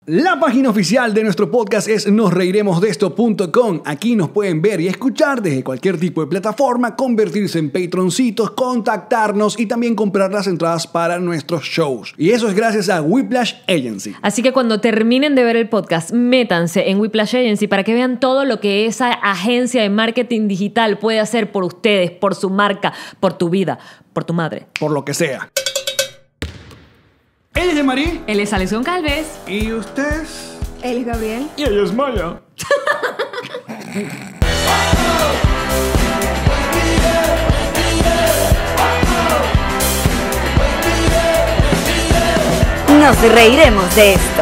La página oficial de nuestro podcast es nosreiremosdeesto.com. Aquí nos pueden ver y escuchar desde cualquier tipo de plataforma, convertirse en patroncitos, contactarnos y también comprar las entradas para nuestros shows. Y eso es gracias a Whiplash Agency. Así que cuando terminen de ver el podcast, métanse en Whiplash Agency para que vean todo lo que esa agencia de marketing digital puede hacer por ustedes, por su marca, por tu vida, por tu madre. Por lo que sea. Él es de Marí. Él es Alex Goncalves. ¿Y ustedes? Él es Gabriel. Y ella es Maya. Nos reiremos de esto.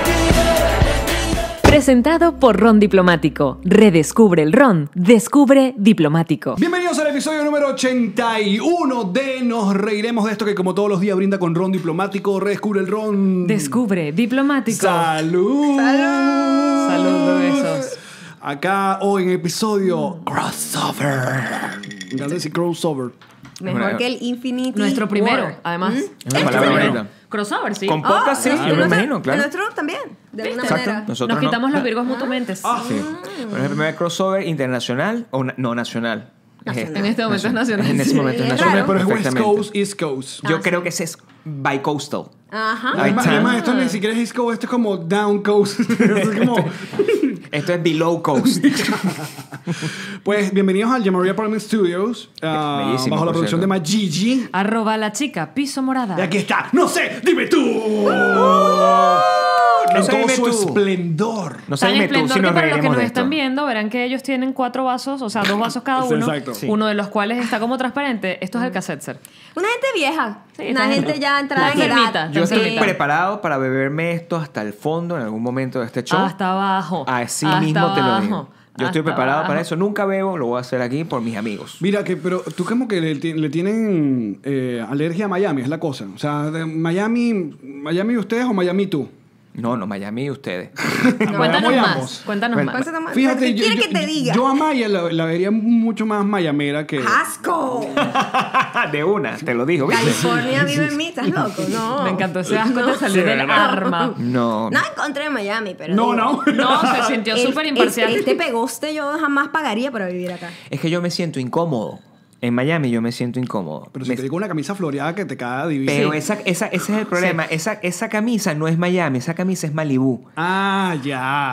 Presentado por Ron Diplomático. Redescubre el Ron. Descubre Diplomático. Bienvenidos al episodio número 81 de Nos Reiremos de Esto, que como todos los días brinda con Ron Diplomático. Redescubre el Ron. Descubre Diplomático. ¡Salud! ¡Salud! Salud, besos. Acá hoy en episodio Crossover. Me encanta decir crossover. Mejor que el Infinity Nuestro primero, War. además. Es una palabra bonita. Crossover, sí. Con podcast, sí, yo me imagino, claro. El nuestro también, de alguna Exacto. manera. Nosotros Nos quitamos no. los virgos mutuamente. Sí. Bueno, es el primer crossover internacional o no nacional. En este momento es nacional. En este momento es Es nacional. raro. Pero es West perfectamente. Coast, East Coast. Yo creo que ese es bicoastal. Ajá. Ahí está. Además, esto ni siquiera es East Coast, esto es como Down Coast. Es como... Esto es below coast. Pues bienvenidos al Yamaria Apartment Studios. Bellísimo, bajo la por producción de cierto. Majiji. @ la chica, piso morada. Y aquí está. No sé, dime tú. No En sé, todo dime su tú. esplendor. No sé, Tan dime tú esplendor si que nos para los que reiremos nos de están esto. viendo verán que ellos tienen 4 vasos, o sea, 2 vasos cada Sí, uno. exacto. Sí. Uno de los cuales está como transparente. Esto es el Cassetzer. Una gente vieja. Sí, una esta gente gente. ya entrada La en enfermita. edad. Yo estoy Sí. preparado para beberme esto hasta el fondo en algún momento de este show. Hasta abajo. Así hasta mismo te lo abajo, digo. Yo estoy hasta preparado abajo. para eso. Nunca bebo, lo voy a hacer aquí por mis amigos. Mira, pero tú como que le tienen alergia a Miami, es la cosa. O sea, de Miami ustedes o Miami tú. No, Miami y ustedes. Cuéntanos Miami más. ambos. Cuéntanos Bueno, más. Cuéntanos más. Fíjate, ¿Qué quiere que te diga? yo a Maya la vería mucho más mayamera que... ¡Asco! De una, te lo dijo, ¿viste? California vive en mí, ¿estás loco? No. Me encantó ese asco No. te salió Sí, del ¿verdad? arma. No. No encontré en Miami, pero. No, digo, no. No, se sintió súper imparcial. Este pegoste yo jamás pagaría para vivir acá. Es que yo me siento incómodo. En Miami yo me siento incómodo. Pero si te digo una camisa floreada que te cae divina. Pero ese es el problema. Esa camisa no es Miami, esa camisa es Malibú. Ah, ya.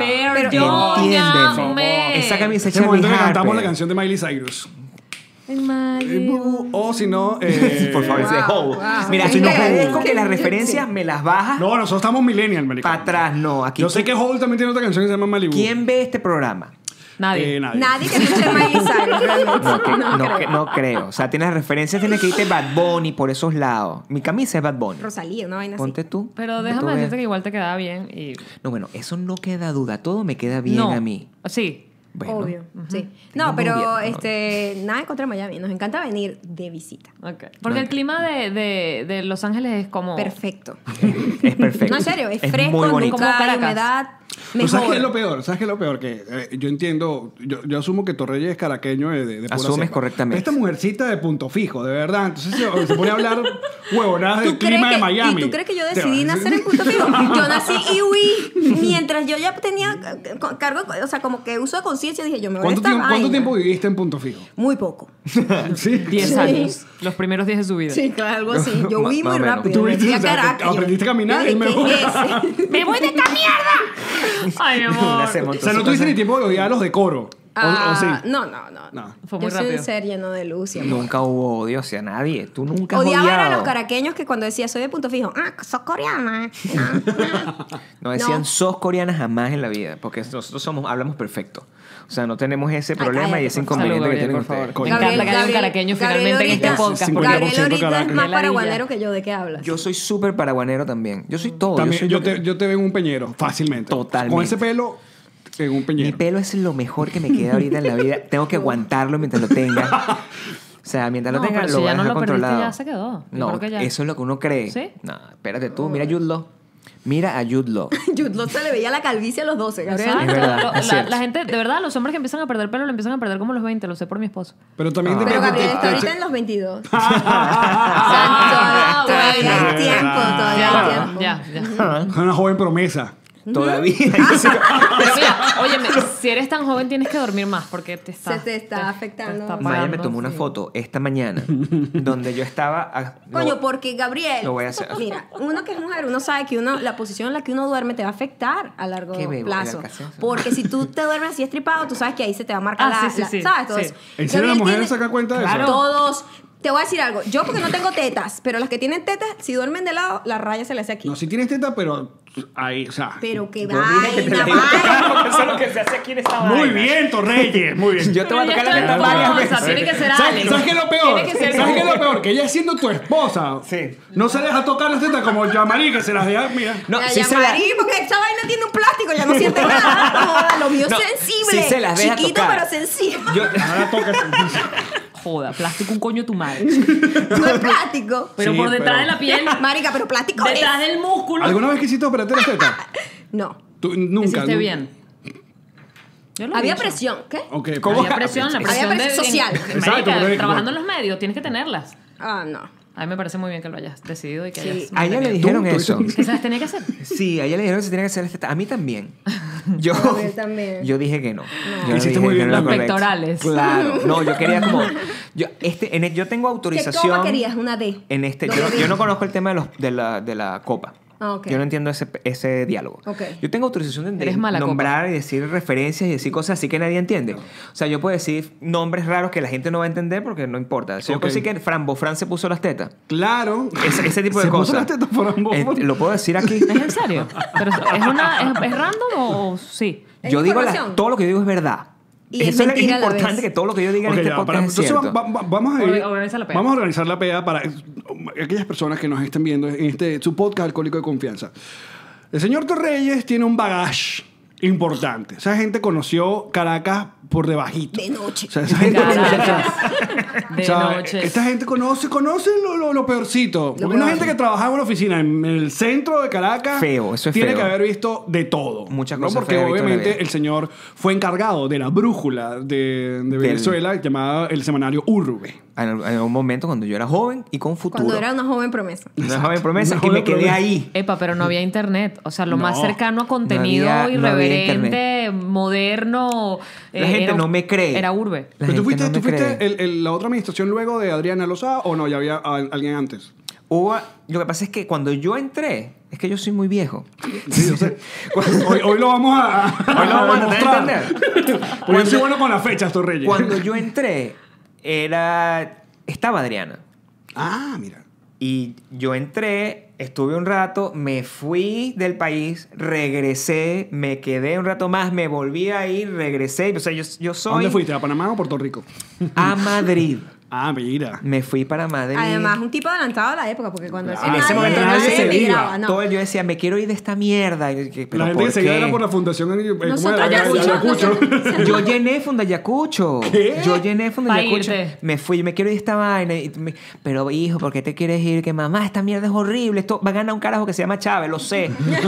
Entiéndeme. Esa camisa es Ese momento Charlie que cantamos la Harper. canción de Miley Cyrus. En Malibu. O si no... Por favor, ese Wow, Hole. wow. Mira, Es si no que- es con que las referencias me las bajas No, nosotros estamos millennial, marico. para atrás, no. Aquí Yo sé que Hole también tiene otra canción que se llama Malibu. ¿Quién ve este programa? Nadie. Nadie. Nadie que escuche Miley Cyrus, realmente. No creo. O sea, tienes referencias, tienes que irte Bad Bunny por esos lados. Mi camisa es Bad Bunny. Rosalía, una vaina así. Ponte tú. Pero que tú déjame veas. decirte que igual te quedaba bien y... No, bueno, eso no queda duda. Todo me queda bien no. a mí. Sí. Bueno, Obvio, sí. Tengo No, pero novia, nada en contra de Miami. Nos encanta venir de visita. Okay. Porque el clima de Los Ángeles es como... Perfecto. es perfecto. No, en serio, es muy fresco, bonito. Como nunca hay Caracas. humedad. ¿Tú sabes qué es lo Mejor. peor? ¿Sabes qué es lo peor? Que yo entiendo, yo asumo que Torreyes es caraqueño de pura Asumes cepa. correctamente. Esta mujercita de punto fijo, de verdad. Entonces se pone a hablar huevonadas del clima de Miami. ¿Y tú crees que yo decidí nacer en Punto Fijo? Yo nací y huí. Mientras yo ya tenía cargo, o sea, como que uso de conciencia, dije, yo me voy a esta ¿Cuánto vaina. tiempo viviste en punto fijo? Muy poco. Sí. 10 Sí. años. Los primeros 10 de su vida. Sí, claro, algo así. Yo huí Más muy o menos. rápido. Tú Me fui a o sea, Caracas. aprendiste a caminar Yo y dije, me voy. ¿qué es ese? ¡Me voy de esta mierda! Ay, mi amor. O sea, no tuviste ni tiempo de odiar a los de coro. O sí. No. No. Fue muy Yo soy rápido. un ser lleno de luz y amor. Nunca hubo odio hacia nadie. Tú nunca has Odiaban a odiado. los caraqueños que cuando decía soy de Punto Fijo, sos coreana. No decían No. sos coreana jamás en la vida, porque nosotros hablamos perfecto. O sea, no tenemos ese Ay, problema cállate, y ese por favor. inconveniente que Salud, tienen Gabriel, por ustedes. favor. Me encanta que haya un caraqueño finalmente en este ahorita- podcast. porque- Gabriel 50% ahorita es Caracas. más Qué ladilla. paraguanero que yo. ¿De qué hablas? Yo soy súper paraguanero también. Yo soy todo. También, soy yo lo que- te veo en un peñero, fácilmente. Totalmente. Con ese pelo, en un Mi peñero. pelo es lo mejor que me queda ahorita en la vida. Tengo que aguantarlo mientras lo tenga. O sea, mientras lo No, tenga, pero lo si voy a ya no dejar lo perdiste, controlado. ya se quedó. Yo No, creo que ya. eso es lo que uno cree. ¿Sí? No, espérate tú. Mira a Jude Law. Mira a Jude Law. Jude Law se le veía la calvicie a los 12, Gabriel. Exacto. Es verdad, Lo- es cierto. la gente, de verdad, los hombres que empiezan a perder pelo lo empiezan a perder como a los 20, lo sé por mi esposo. Pero también Pero Gabriel está ahorita en los 22. O sea, todavía hay tiempo, todavía hay tiempo. Ya. Es una joven promesa. Todavía. Pero mira, óyeme, si eres tan joven tienes que dormir más porque te está... Se te está afectando. está Maya me apagando, tomó una sí. foto esta mañana donde yo estaba... Coño, porque Gabriel, Lo voy a hacer. mira, uno que es mujer, uno sabe que la posición en la que uno duerme te va a afectar a largo ¿Qué bebo? plazo. ¿El Alka-Seltzer? Porque si tú te duermes así estripado, tú sabes que ahí se te va a marcar Sí. ¿sabes? Todo Sí. eso. ¿En serio las Gabriel mujeres tiene- sacan cuenta de Claro. eso? Todos. Te voy a decir algo. Yo porque no tengo tetas, pero las que tienen tetas, si duermen de lado, la raya se le hace aquí. No, si tienes teta, pero ahí, o sea... Pero que Yo dije que te la vaina, iba a tocar vaina. porque eso es lo que se hace aquí en esta Muy vaina. bien, Torreyes, muy bien. Yo te voy a Pero tocar ya la está teta en varias bolsa, veces. tiene que ser ¿Sabes, Alex. ¿sabes qué es lo peor? Tiene que ser ¿Sabes qué es lo tú. peor? Que ella siendo tu esposa, Sí. no se deja tocar las tetas como Yamari, que se las deja, mira. No, Ya, sí ya, se la... Mari, porque esa vaina tiene un plástico, ya no siente nada. Joda, lo mío No, es sensible. sí se las deja Chiquito, tocar. pero sensible. Yo... Ahora toca. Joda, plástico un coño tu madre. No es plástico. Pero Sí, por detrás pero- de la piel, Marica, pero plástico detrás es. del músculo. ¿Alguna vez quisiste operarte las tetas? No. Tú, nunca. Hiciste nunca. bien. Yo lo he Había dicho. presión. ¿Qué? Ok, ¿Cómo? Había presión, la Había presión de... presión social. Exacto, Marica, pero- trabajando en los medios, tienes que tenerlas. Ah, no. A mí me parece muy bien que lo hayas decidido y que Sí. hayas... A ella le mantenido. dijeron ¿Tú? eso. Que se las tenía que hacer. Sí, a ella le dijeron que se tenía que hacer las tetas. A mí también. Yo, Gabriel también. yo dije que no. Yo Hiciste dije muy que bien no era los correcto. pectorales. Claro. No, yo quería como... Yo tengo ¿Qué autorización... copa querías? Una D. En este, No, yo no conozco el tema de la copa. Ah, ok. Yo no entiendo ese diálogo. Ok. Yo tengo autorización de Eres mala nombrar y decir referencias y decir cosas así que nadie entiende. O sea, yo puedo decir nombres raros que la gente no va a entender porque no importa. Si yo Ok. puedo decir que Fran Bofran se puso las tetas. Claro. Ese tipo de Se puso cosas. las tetas por ambos. Lo puedo decir aquí. ¿Es en serio? ¿Pero es random o sí? ¿Es Yo digo información? todo lo que yo digo es verdad. Y es Eso es mentira a la importante vez. que todo lo que yo diga Ok, en este ya, podcast es entonces cierto. vamos a ir, Organiza la peda. vamos a organizar la peda para aquellas personas que nos estén viendo en su podcast Alcohólico de Confianza. El señor Torreyes tiene un bagaje importante. Esa gente conoció Caracas por debajito. De noche. O sea, esa gente Caracas. De o sea, noche. esta gente conoce lo peorcito. Porque una peor. gente que trabajaba en una oficina en el centro de Caracas Feo, eso es tiene feo. que haber visto de todo. Muchas ¿no? cosas Porque feas he visto en la obviamente vida. el señor fue encargado de la brújula de Venezuela llamada el semanario Urbe. En un momento cuando yo era joven y con futuro. Cuando era una joven promesa. Una joven promesa Una y me joven quedé promesa. ahí. Epa, pero no había internet. O sea, lo No. más cercano a contenido había irreverente, moderno. La gente era- no me cree. Era urbe. La ¿Pero tú gente fuiste, no me cree. la otra administración luego de Adriana Lozada o no? ¿Ya había alguien antes? Lo que pasa es que cuando yo entré, es que yo soy muy viejo. Sí, yo sé. hoy lo vamos a Hoy lo vamos a demostrar. entender. Porque yo soy bueno con las fechas, Torreyes. Cuando yo entré, estaba Adriana. Ah, mira. Y yo entré, estuve un rato, me fui del país, regresé, me quedé un rato más, me volví a ir, regresé. O sea, yo ¿A soy dónde fuiste? ¿A Panamá o Puerto Rico? a Madrid. Ah, mira. Me fui para Madrid. Además, un tipo adelantado a la época, porque cuando eso En ese momento nadie se emigraba, iba. no. Todo yo decía, me quiero ir de esta mierda. Y yo, ¿pero La gente por que se iba qué? era por la fundación. ¿Cómo Nosotros era? Ayacucho. Yo llené Fundayacucho. ¿Qué? Yo llené Fundayacucho. Pa' irte. Me fui, me quiero ir de esta vaina. Pero hijo, ¿por qué te quieres ir? Que mamá, esta mierda es horrible. Esto va a ganar un carajo que se llama Chávez, lo sé.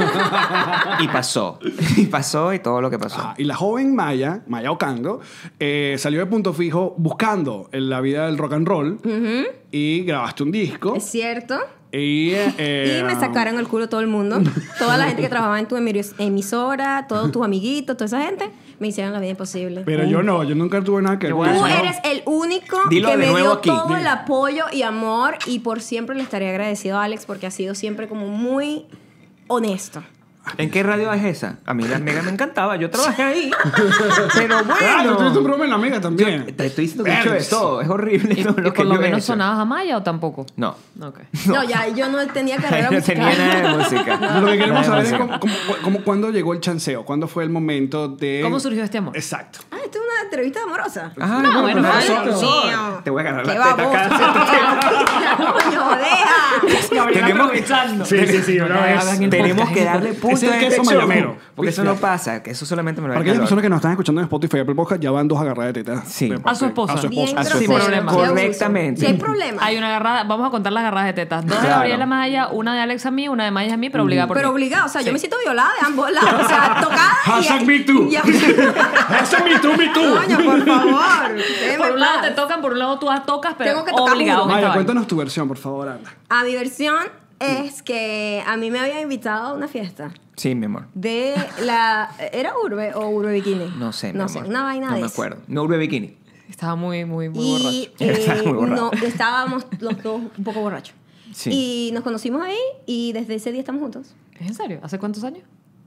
Y pasó. Y pasó y todo lo que pasó. Ah, y la joven Maya Ocando, salió de Punto Fijo buscando en la vida del rock and roll y grabaste un disco. Es cierto. Y Y me sacaron el culo todo el mundo. Toda la gente que trabajaba en tu emisora, todos tus amiguitos, toda esa gente, me hicieron la vida imposible. Pero yo no, yo nunca tuve nada que ver Yo con voy a eso. Tú decir- ¿no? eres el único Dilo que de me nuevo dio aquí. todo Dilo. el apoyo y amor y por siempre le estaré agradecido a Alex porque ha sido siempre como muy honesto. ¿En qué radio es esa? A mí la Mega me encantaba. Yo trabajé ahí. Pero Ah, tú tuviste un bueno. programa en la Mega también. Te estoy diciendo que he hecho de todo. Es horrible ¿Y, todo y lo que por lo yo he menos hecho. sonabas a Maya o tampoco? No. Ok. No, ya yo no tenía carrera No musical. tenía nada de música. Lo que queremos Nada saber de es música. cuándo llegó el chanceo, cuándo fue el momento de... ¿Cómo surgió este amor? Exacto. Ah, esto es una entrevista amorosa. Ah, No, bueno, pero ay, eso- Dios mío. Te voy a agarrar ¡Qué la teta baboso! cada cierto ¡Coño, deja! Tenemos, Sí, una vez. tenemos que darle punto Ese es a el este queso show. mayamero. Porque eso no pasa, que eso solamente me lo Para da aquellas calor. personas que nos están escuchando en Spotify y Apple Podcast, ya van 2 agarradas de tetas. Sí. De A su parte- esposa. A su Bien esposa. Sin grosero, problema. qué abuso. Correctamente. Si hay problema. Hay una agarrada, vamos a contar las agarradas de tetas. 2 de Claro. Gabriela Maya, una de Alex a mí, una de Maya a mí, pero obligada por Pero mí. obligado, o sea, yo me siento violada de ambos lados. O sea, tocada. Hashtag me too. Hashtag me too, me too. Coño, por favor. déjeme Por un lado paz. te tocan, por un lado tú las tocas, pero Tengo que tocar obligado. uno. en esta Maya, vaina. cuéntanos tu versión, por favor, anda. A mi versión, es que a mí me habían invitado a una fiesta Sí, mi amor. de la... ¿Era Urbe o Urbe Bikini? No sé, mi No sé, amor. una vaina no de me eso. acuerdo. No, Urbe Bikini. Estaba muy Y borracho. Estaba muy borracho. no, estábamos los dos un poco borrachos. Sí. Y nos conocimos ahí y desde ese día estamos juntos. ¿Es en serio? ¿Hace cuántos años?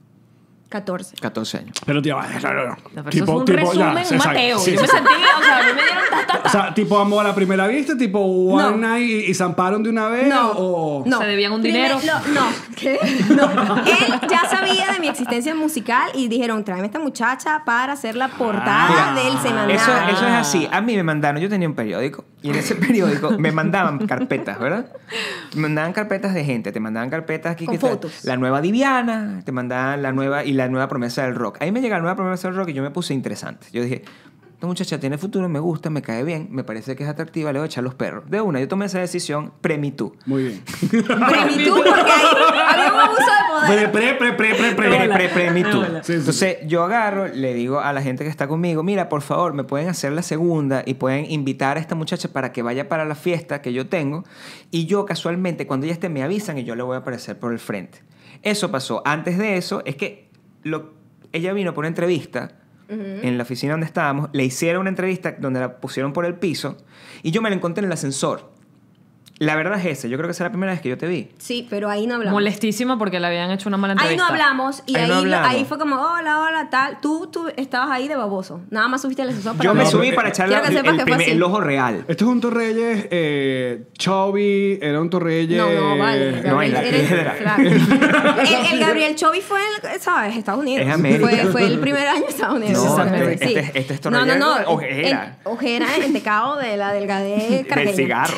14. 14 años. Pero tío, No, pero eso es un resumen, un Mateo. Sí, Yo me sí. sentí, o sea, a mí me dieron O sea, tipo amor a la primera vista, tipo one No. night y zamparon de una vez. No, o... no. ¿Se debían un dinero? No, ¿qué? No. Él ya sabía de mi existencia musical y dijeron, tráeme a esta muchacha para hacer la portada del semanal. Eso es así. A mí me mandaron, yo tenía un periódico y en ese periódico me mandaban carpetas, ¿verdad? Me mandaban carpetas de gente, te mandaban carpetas aquí Con que tal, fotos. la nueva Diviana, te mandaban la nueva promesa del rock. Ahí me llega la nueva promesa del rock y yo me puse interesante. Yo dije, esta muchacha tiene futuro, me gusta, me cae bien, me parece que es atractiva, le voy a echar los perros. De una, yo tomé esa decisión pre-MeToo. Muy bien. Premitud, porque ahí había un abuso de poder. Pre-MeToo. Hola. Sí, sí. Entonces yo agarro, le digo a la gente que está conmigo, mira, por favor, me pueden hacer la segunda y pueden invitar a esta muchacha para que vaya para la fiesta que yo tengo. Y yo casualmente, cuando ella esté, me avisan y yo le voy a aparecer por el frente. Eso pasó. Antes de eso, es que ella vino por una entrevista en la oficina donde estábamos, le hicieron una entrevista donde la pusieron por el piso y yo me la encontré en el ascensor. La verdad es esa, yo creo que esa es la primera vez que yo te vi. Sí, pero ahí no hablamos. Molestísima porque le habían hecho una mala Ahí entrevista. no hablamos y Ahí ahí, no hablamos. ahí fue como, hola, tal. Tú estabas ahí de baboso. Nada más subiste al ascensor para Yo me ver. subí para echarle Quiero que sepas que fue así. el ojo real. Esto es un Torreyes Chovy, era un Torreyes... No, vale. No, en la Gabriel, piedra. claro. el Gabriel Chovy fue, ¿sabes? Estados Unidos. Es América. Fue el primer año en Estados Unidos. No, Exactamente, este es No, no, no. Torreyes, ojera. Ojera en tecado de la delgadez Del caraqueña. cigarro.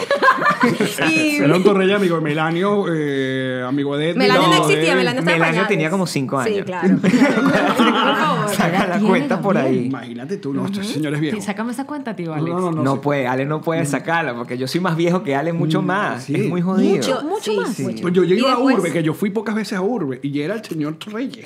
Y Era un Torreyes amigo de Melanio, amigo de Edwin. Melanio no de- existía, Melanio estaba en Melanio pañales. tenía como 5 años. Sí, claro. Por favor. Saca la tiene cuenta por Gabriel? ahí. Imagínate tú, no, este señor es Sí, viejo. sácame esa cuenta, tío, Alex. No puede, Ale no puede sacarla porque yo soy más viejo que Ale mucho más. sí. Es muy jodido. Mucho más. Mucho. Pues yo Y iba a después- Urbe, que yo fui pocas veces a Urbe, y ya era el señor Torreyes.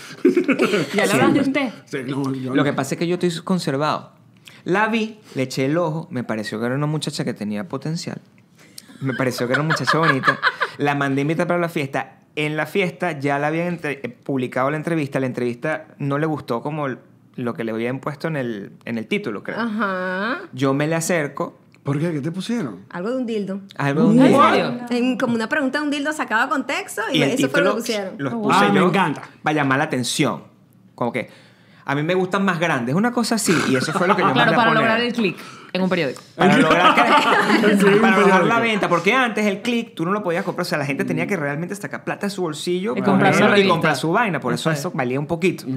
¿Ya le hablas de usted? Sí, no, yo Lo no. que pasa es que yo estoy conservado. La vi, le eché el ojo, me pareció que era una muchacha que tenía potencial. Me pareció que era una muchacha bonita. La mandé a invitar para la fiesta. En la fiesta ya la habían publicado la entrevista. La entrevista no le gustó como lo que le habían puesto en el título, creo. Ajá. Yo me le acerco. ¿Por qué? ¿Qué te pusieron? Algo de un dildo. Algo de un ¿En día. serio? Como una pregunta de un dildo sacado de contexto y, Y el eso fue lo título que pusieron. lo puse Ah, me yo encanta. para llamar la atención. Como que a mí me gustan más grandes, una cosa así. Y eso fue lo que yo Claro, mandé a para poner. lograr el clic en un periódico. Para lograr, Sí, un para lograr periódico. la venta. Porque antes el click tú no lo podías comprar. O sea, la gente tenía que realmente sacar plata de su bolsillo Y para comprar su ponerlo y revista. comprar su vaina. Por eso Exacto. eso valía un poquito.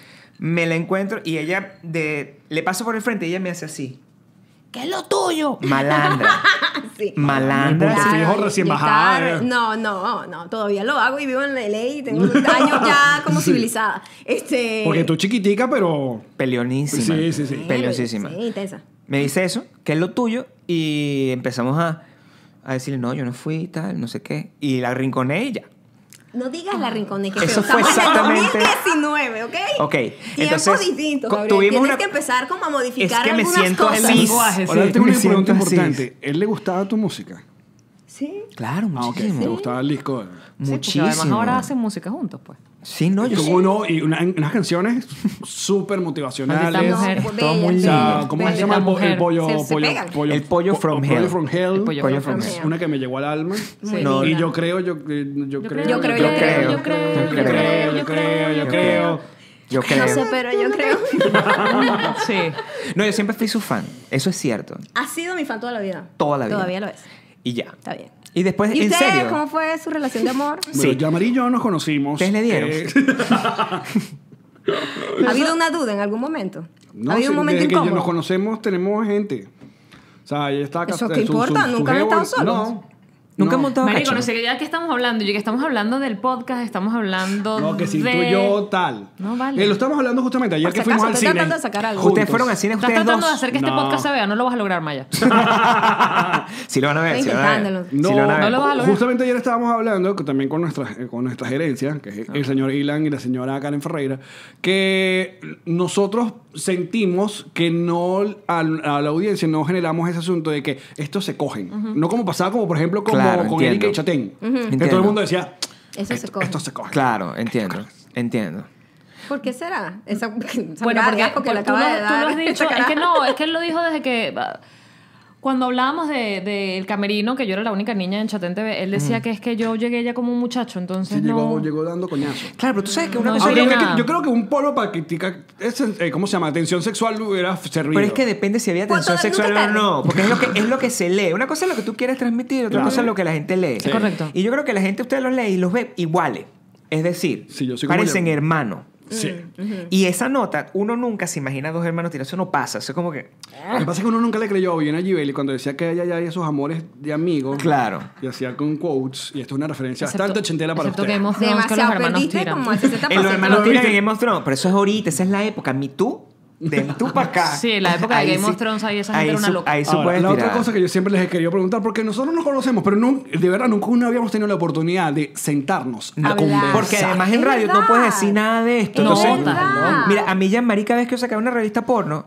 Me la encuentro y ella le paso por el frente y ella me hace así. ¿Qué es lo tuyo? Malandra. Sí. Malandra. Punto fijo, recién y bajada, estar- No, todavía lo hago y vivo en LA y tengo años ya como civilizada. Porque tú chiquitica, pero... Peleonísima. Sí, sí, sí. Peleosísima. Sí, intensa. Me dice eso, que es lo tuyo, y empezamos a decirle, no, yo no fui y tal, no sé qué. Y la rinconé y ya. No digas la rincones, que Eso feo. fue Estamos exactamente- en 2019, ¿ok? Ok, Tiempos entonces, distintos, co- Gabriel. tuvimos Tienes una- que empezar como a modificar Es que me algunas siento cosas. feliz. lenguaje, Ahora sí. tengo una Me pregunta siento así. importante. ¿Él le gustaba tu música? Sí. Claro, Ah, ok. muchísimo. Me gustaba el disco. Sí, Muchísimo. porque además ahora hacen música juntos, pues. Sí, no, yo Tuvo sí. uno y unas canciones súper motivacionales. Maldita mujer. No, todo muy O sea, lindo. ¿cómo se Maldita llama el mujer. pollo? Se pegan. El pollo from hell. Pollo from hell. El pollo Pollo from from hell. Una que me llegó al alma. Muy No, linda. Y yo creo. Yo creo. Yo creo. No sé, pero yo creo. Sí. No, yo siempre fui su fan. Eso es cierto. Ha sido mi fan toda la vida. Toda la vida. Todavía lo es. Y ya. Está bien. Y después, ¿Y en ustedes serio. cómo fue su relación de amor? Bueno, Sí. Yamari y yo nos conocimos. ¿Ustedes le dieron? ¿Ha habido una duda en algún momento? No, ¿Ha habido sí, un momento desde que incómodo? nos conocemos tenemos gente. O sea, ella está ¿Eso qué importa? ¿Nunca han jevo- estado solos? No. Nunca han montado Marico, cacho. no sé ya que estamos hablando. Yo que estamos hablando del podcast, estamos hablando No, que si de... tú y yo tal. No, vale. Lo estamos hablando justamente ayer Por que si fuimos acaso, al estoy cine. tratando de sacar algo. Ustedes juntos. fueron al cine Estás ustedes tratando de dos. hacer que este No. podcast se vea. No lo vas a lograr, Maya. Sí lo van a ver, Estoy sí lo van a ver. intentándolo. Sí lo van a ver. No lo vas a lograr. Justamente ayer estábamos hablando también con nuestra gerencia, que es el señor Ilan y la señora Karen Ferreira, que nosotros sentimos que no a la audiencia no generamos ese asunto de que estos se cogen. No como pasaba como por ejemplo como Claro, con entiendo. Erika y Chatén. Que Entiendo. todo el mundo decía, Eso se coge. esto se coge. Claro, entiendo. ¿Por qué será? Esa Bueno, porque le tú acaba lo, de tú dar lo has dicho. esa Es cara. que no, es que él lo dijo desde que... Cuando hablábamos del camerino, que yo era la única niña en Chatén TV, él decía que es que yo llegué ya como un muchacho, entonces Sí, no... llegó dando coñazos. Claro, pero tú sabes que una No, cosa... eso Aunque nada. yo creo que un polo para criticar, ¿cómo se llama? Tensión sexual hubiera servido. Pero es que depende si había Pues, tensión nunca sexual o tarde. no, porque es lo que se lee. Una cosa es lo que tú quieres transmitir, otra Claro. cosa es lo que la gente lee. Sí. Correcto. Y yo creo que la gente, usted los lee y los ve iguales. Es decir, Sí, yo soy como parecen yo. hermanos. Sí. Y esa nota, uno nunca se imagina dos hermanos tirando. Eso no pasa. Eso es como que... Lo que pasa es que uno nunca le creyó bien a Givelli cuando decía que ella ya había sus amores de amigos. Claro. Y hacía con quotes. Y esto es una referencia Excepto- bastante ochentera para excepto usted. Game of Thrones, que los Demasiado hermanos perdiste tiran. como al 60%. En los hermanos ¿Lo tiran viste? en Game of Thrones. Pero eso es ahorita, esa es la época. Me tú, de tú para acá. Sí, la época de Ahí Game of Thrones, ahí esa gente ahí era una su- loca. Ahí se Ahora, puede la tirar. otra cosa que yo siempre les he querido preguntar, porque nosotros nos conocemos, pero de verdad nunca habíamos tenido la oportunidad de sentarnos a Hablar. conversar. Porque además en Es radio no verdad. puedes decir nada de esto. Es Entonces, verdad. mira, a mí Jean-Marie cada vez que yo sacaba una revista porno,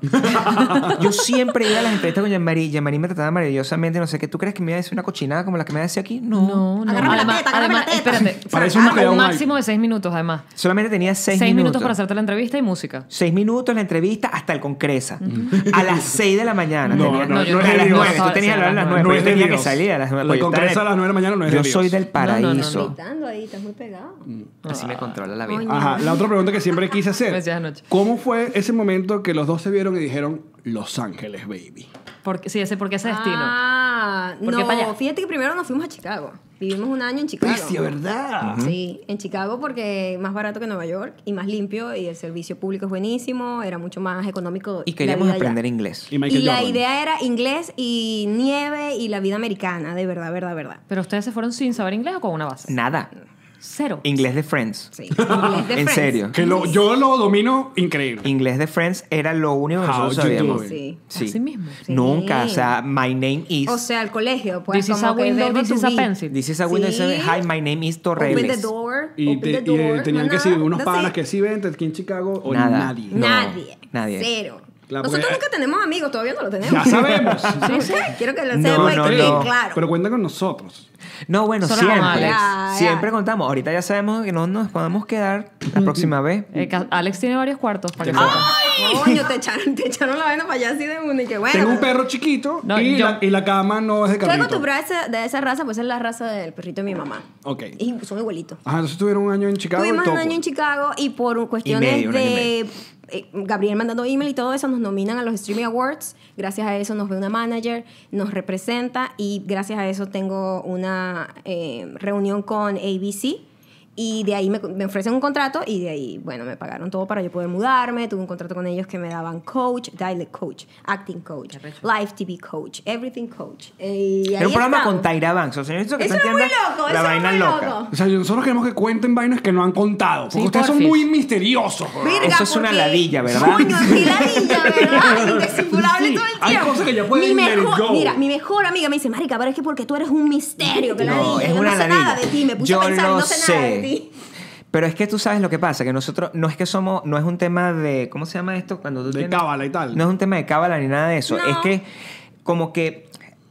yo siempre iba a las entrevistas con Jean-Marie. Jean-Marie me trataba maravillosamente, no sé qué. ¿Tú crees que me iba a decir una cochinada como la que me decía aquí? No. No. Agárrame la Además, teta, agárrame la teta. espérate. Para eso hemos quedado Un mal. máximo de 6 minutos, además. Solamente tenía 6 6 minutos. minutos para hacerte la entrevista y música. 6 minutos la entrevista hasta el Concresa. A las 6 de la mañana. No, tenía- no, yo no es a de las Dios. 9. Tú tenías que hablar a las 9. No pero es yo de tenía que Dios. salir a las 9. La Concresa a las 9 de la mañana no es de Yo Dios. soy del no, no. paraíso. Gritando ahí, estás muy pegado. Así me controla la vida. Coño. Ajá, la otra pregunta que siempre quise hacer. Me decías anoche. ¿Cómo fue ese momento que los dos se vieron y dijeron Los Ángeles, baby? Sí, ese porque ese destino. Ah, ¿Por qué para allá? no, fíjate que primero nos fuimos a Chicago. Vivimos un año en Chicago. Bestia, ¿verdad? Sí, en Chicago porque más barato que Nueva York y más limpio y el servicio público es buenísimo, era mucho más económico. Y la queríamos vida allá. aprender inglés. Y Michael Y la Jordan. idea era inglés y nieve y la vida americana, de verdad, verdad, verdad. ¿Pero ustedes se fueron sin saber inglés o con una base? Nada. Cero. Inglés de Friends. Sí, inglés de En Friends. serio. Que yo lo domino increíble. Inglés de Friends era lo único que How nosotros you sabíamos. doing? Sí. Sí. Así mismo. Sí. Nunca, o sea, my name is. O sea, el colegio, pues This is a como que window, verbo this to is a be. pencil. This is a window. Sí. Hi, my name is Open the Torreyes. door. Y, open the door. tenían que No, ser unos that's panas it. que sí ven aquí en Chicago o Nada. nadie. No, Nadie. nadie. Cero. Claro, Nosotros porque- nunca tenemos amigos, todavía no lo tenemos. Ya sabemos. Sí. Quiero que lo No, sepa y no, que no. claro. Pero cuenta con nosotros. No, bueno, Solo con siempre. Alex. Ya, Siempre ya. contamos. Ahorita ya sabemos que no nos podemos quedar la próxima vez. Alex tiene varios cuartos para que Ah, sepa. Coño, te echaron la vaina para allá así de uno y que bueno. Tengo un perro chiquito No, y, yo- la cama no es de Estoy carrito. acostumbrada de esa raza, pues es la raza del perrito de mi mamá. Ok. Y son igualitos. Ajá, entonces tuvieron un año en Chicago. Tuvimos y un todo. año en Chicago y por cuestiones medio, un año y de Gabriel mandando email y todo eso, nos nominan a los Streaming Awards. Gracias a eso nos ve una manager, nos representa y gracias a eso tengo una reunión con ABC. Y de ahí me ofrecen un contrato y de ahí, bueno, me pagaron todo para yo poder mudarme. Tuve un contrato con ellos que me daban coach, dialect coach, acting coach, live TV coach, everything coach. Y Era ahí un programa estamos. con Tyra Banks. O sea, necesito que Eso tú era muy entiendas loco, la eso era vaina muy loca. loco. O sea, nosotros queremos que cuenten vainas que no han contado. Porque Sí, ustedes son porfis. muy misteriosos. bro. Verga, Eso es una porque- ladilla, ¿verdad? Coño, qué ladilla, ¿verdad? Indescifrable Sí, todo el hay tiempo. cosas que ya pueden Mi let it mejor- go. Mira, mi mejor amiga me dice, marica, pero es que porque tú eres un misterio, que No, ladilla. es Yo una no sé ladilla. nada de ti, me puse Yo a pensar, lo no sé nada de sé. ti. Pero es que tú sabes lo que pasa, que nosotros no es que somos, no es un tema de, ¿cómo se llama esto? Cuando tú De tienes- cábala y tal. No es un tema de cábala ni nada de eso. No. Es que como que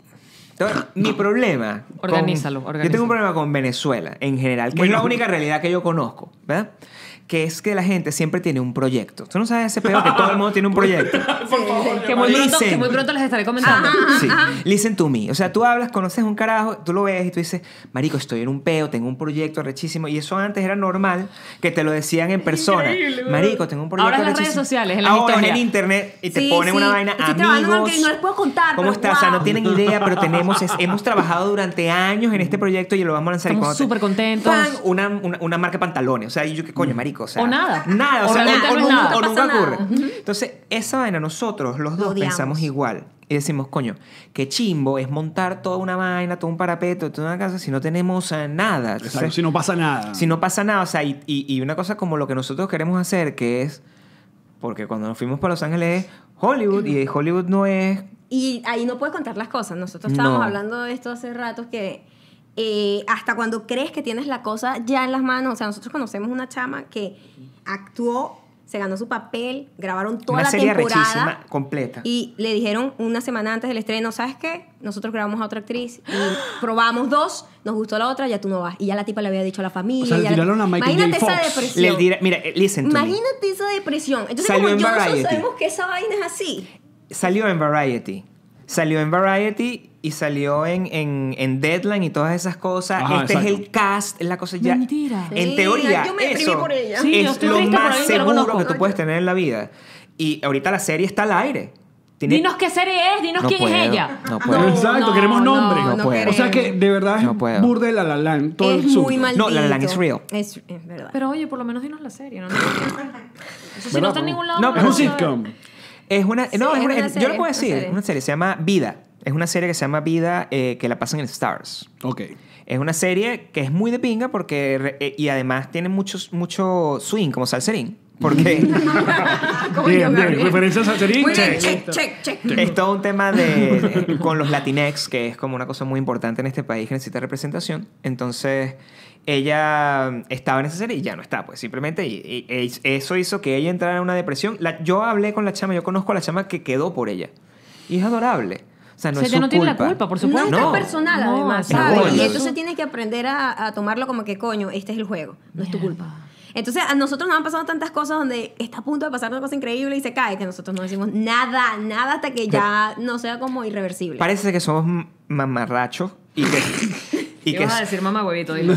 mi problema. Organízalo, Yo organízalo. tengo un problema con Venezuela en general, que Bueno. es la única realidad que yo conozco, ¿verdad? Que es que la gente siempre tiene un proyecto. Tú no sabes ese pedo que todo el mundo tiene un proyecto. Que muy, pronto, Listen. que muy pronto les estaré comentando. Sí, listen to me. O sea, tú hablas, conoces un carajo, tú lo ves y tú dices, marico, estoy en un peo, tengo un proyecto rechísimo. Y eso antes era normal que te lo decían en persona. Increíble, güey. Marico, tengo un proyecto Ahora en las redes rechísimo. sociales, en las Ahora historias. en internet y te Sí, ponen sí. una vaina, Estoy trabajando en algo amigos. que no les puedo contar, ¿Cómo pero estás? O sea, no wow. tienen idea, pero hemos trabajado durante años en este proyecto y lo vamos a lanzar. Estamos y cuando te- súper contentos. ¡Pam! Una marca de pantalones. O sea, y yo qué coño, marico. O sea, O nada. Nada. O O sea, realmente no es nunca- nada. o No nunca pasa ocurre. nada. Entonces, esa vaina nosotros los Lo dos odiamos. pensamos igual. Y decimos, coño, qué chimbo es montar toda una vaina, todo un parapeto, toda una casa si no tenemos nada. Exacto, Entonces, si no pasa nada. si no pasa nada, o sea, y una cosa como lo que nosotros queremos hacer, que es, porque cuando nos fuimos para Los Ángeles es Hollywood, y Hollywood no es... Y ahí no puedes contar las cosas. Nosotros estábamos No. hablando de esto hace rato que hasta cuando crees que tienes la cosa ya en las manos, o sea, nosotros conocemos una chama que actuó se ganó su papel, grabaron toda Una la serie temporada. arrechísima, completa. Y le dijeron una semana antes del estreno, ¿sabes qué? Nosotros grabamos a otra actriz y probamos 2, nos gustó la otra, ya tú no vas. Y ya la tipa le había dicho a la familia. O sea, le ya tiraron a Michael J. Imagínate esa Fox. depresión. Mira, listen to me. Imagínate esa depresión. Entonces, Salió como en nosotros Variety. sabemos que esa vaina es así. Salió en Variety. Salió en Variety y salió en Deadline y todas esas cosas. Ajá, Este exacto. es el cast, es la cosa ya. Mentira. En Sí, teoría, yo me deprimí eso por ella. Sí, yo es estoy lo triste por más alguien que lo seguro conozco. que tú puedes tener en la vida. Y ahorita la serie está al aire. Tiene- Dinos qué serie es, dinos No quién puedo, es ella. no puedo. Exacto, queremos nombre. No puedo. O sea que de verdad es No puedo. burda de La La Land. Todo Es el Zoom. muy maldito. No, La La Land es real. Es verdad. Pero oye, por lo menos dinos la serie, ¿no? Eso si ¿Verdad? no está en ningún lado. No, lo Es un vamos a ver. sitcom. Es una, Sí, no, es es una, una yo serie, lo puedo decir, una es serie. una serie, se llama Vida. Es una serie que se llama Vida que la pasan en Stars. Ok. Es una serie que es muy de pinga porque y además tiene mucho swing, como salserín. Porque Coño, Bien, bien. Gabriel. Referencia a Salserín. Muy bien, Check. check. es todo un tema con los Latinex, que es como una cosa muy importante en este país que necesita representación. Entonces, ella estaba en esa serie y ya no está, pues simplemente. Y eso hizo que ella entrara en una depresión. Yo hablé con la chama, yo conozco a la chama que quedó por ella. Y es adorable. O sea, no O sea, es ella su no tiene la culpa. culpa, por supuesto. Nunca No. es personal, No, además, sí, ¿sabes? bueno. Y entonces tienes que aprender a tomarlo como que, coño, este es el juego, no es tu culpa. Entonces, a nosotros nos han pasado tantas cosas donde está a punto de pasar una cosa increíble y se cae, que nosotros no decimos nada hasta que ya no sea como irreversible. Parece que somos mamarrachos y que... Y vas a decir mamá huevito, dilo.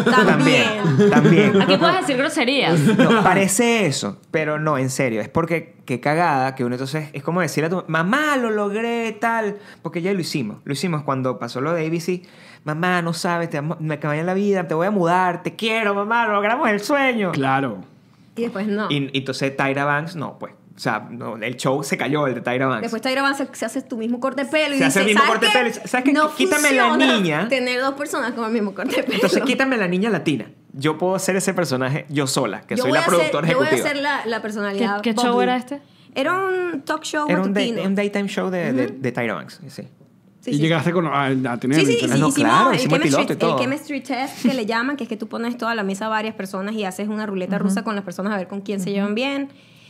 También. Aquí puedes decir groserías. No, parece eso, pero no, en serio. Es porque, qué cagada, que uno entonces es como decirle a tu mamá, lo logré, tal. Porque ya lo hicimos. Lo hicimos cuando pasó lo de ABC. Mamá, no sabes, me acabé en la vida, te voy a mudar, te quiero, mamá, logramos el sueño. Claro. Y después no. Y entonces Tyra Banks, no, pues. O sea, no, el show se cayó, el de Tyra Banks. Después Tyra Banks se hace tu mismo corte de pelo y Se hace dice, el mismo ¿sabes corte de qué? pelo. ¿Sabes qué? No Quítame la funciona niña. tener 2 personas con el mismo corte de pelo. Entonces, quítame la niña latina. Yo puedo ser ese personaje yo sola, que Yo soy voy la a hacer- productora ejecutiva. Yo voy a hacer la personalidad. ¿Qué show bubbly. era este? Era un talk show Era un matutino. daytime show de Tyra Banks, sí. Sí, Y sí. llegaste a tener... Sí, Ah, no, hicimos claro, hicimos el piloto y todo. el chemistry test que le llaman, que es que tú pones toda la mesa a varias personas y haces una ruleta rusa con las personas a ver con quién se llevan bien.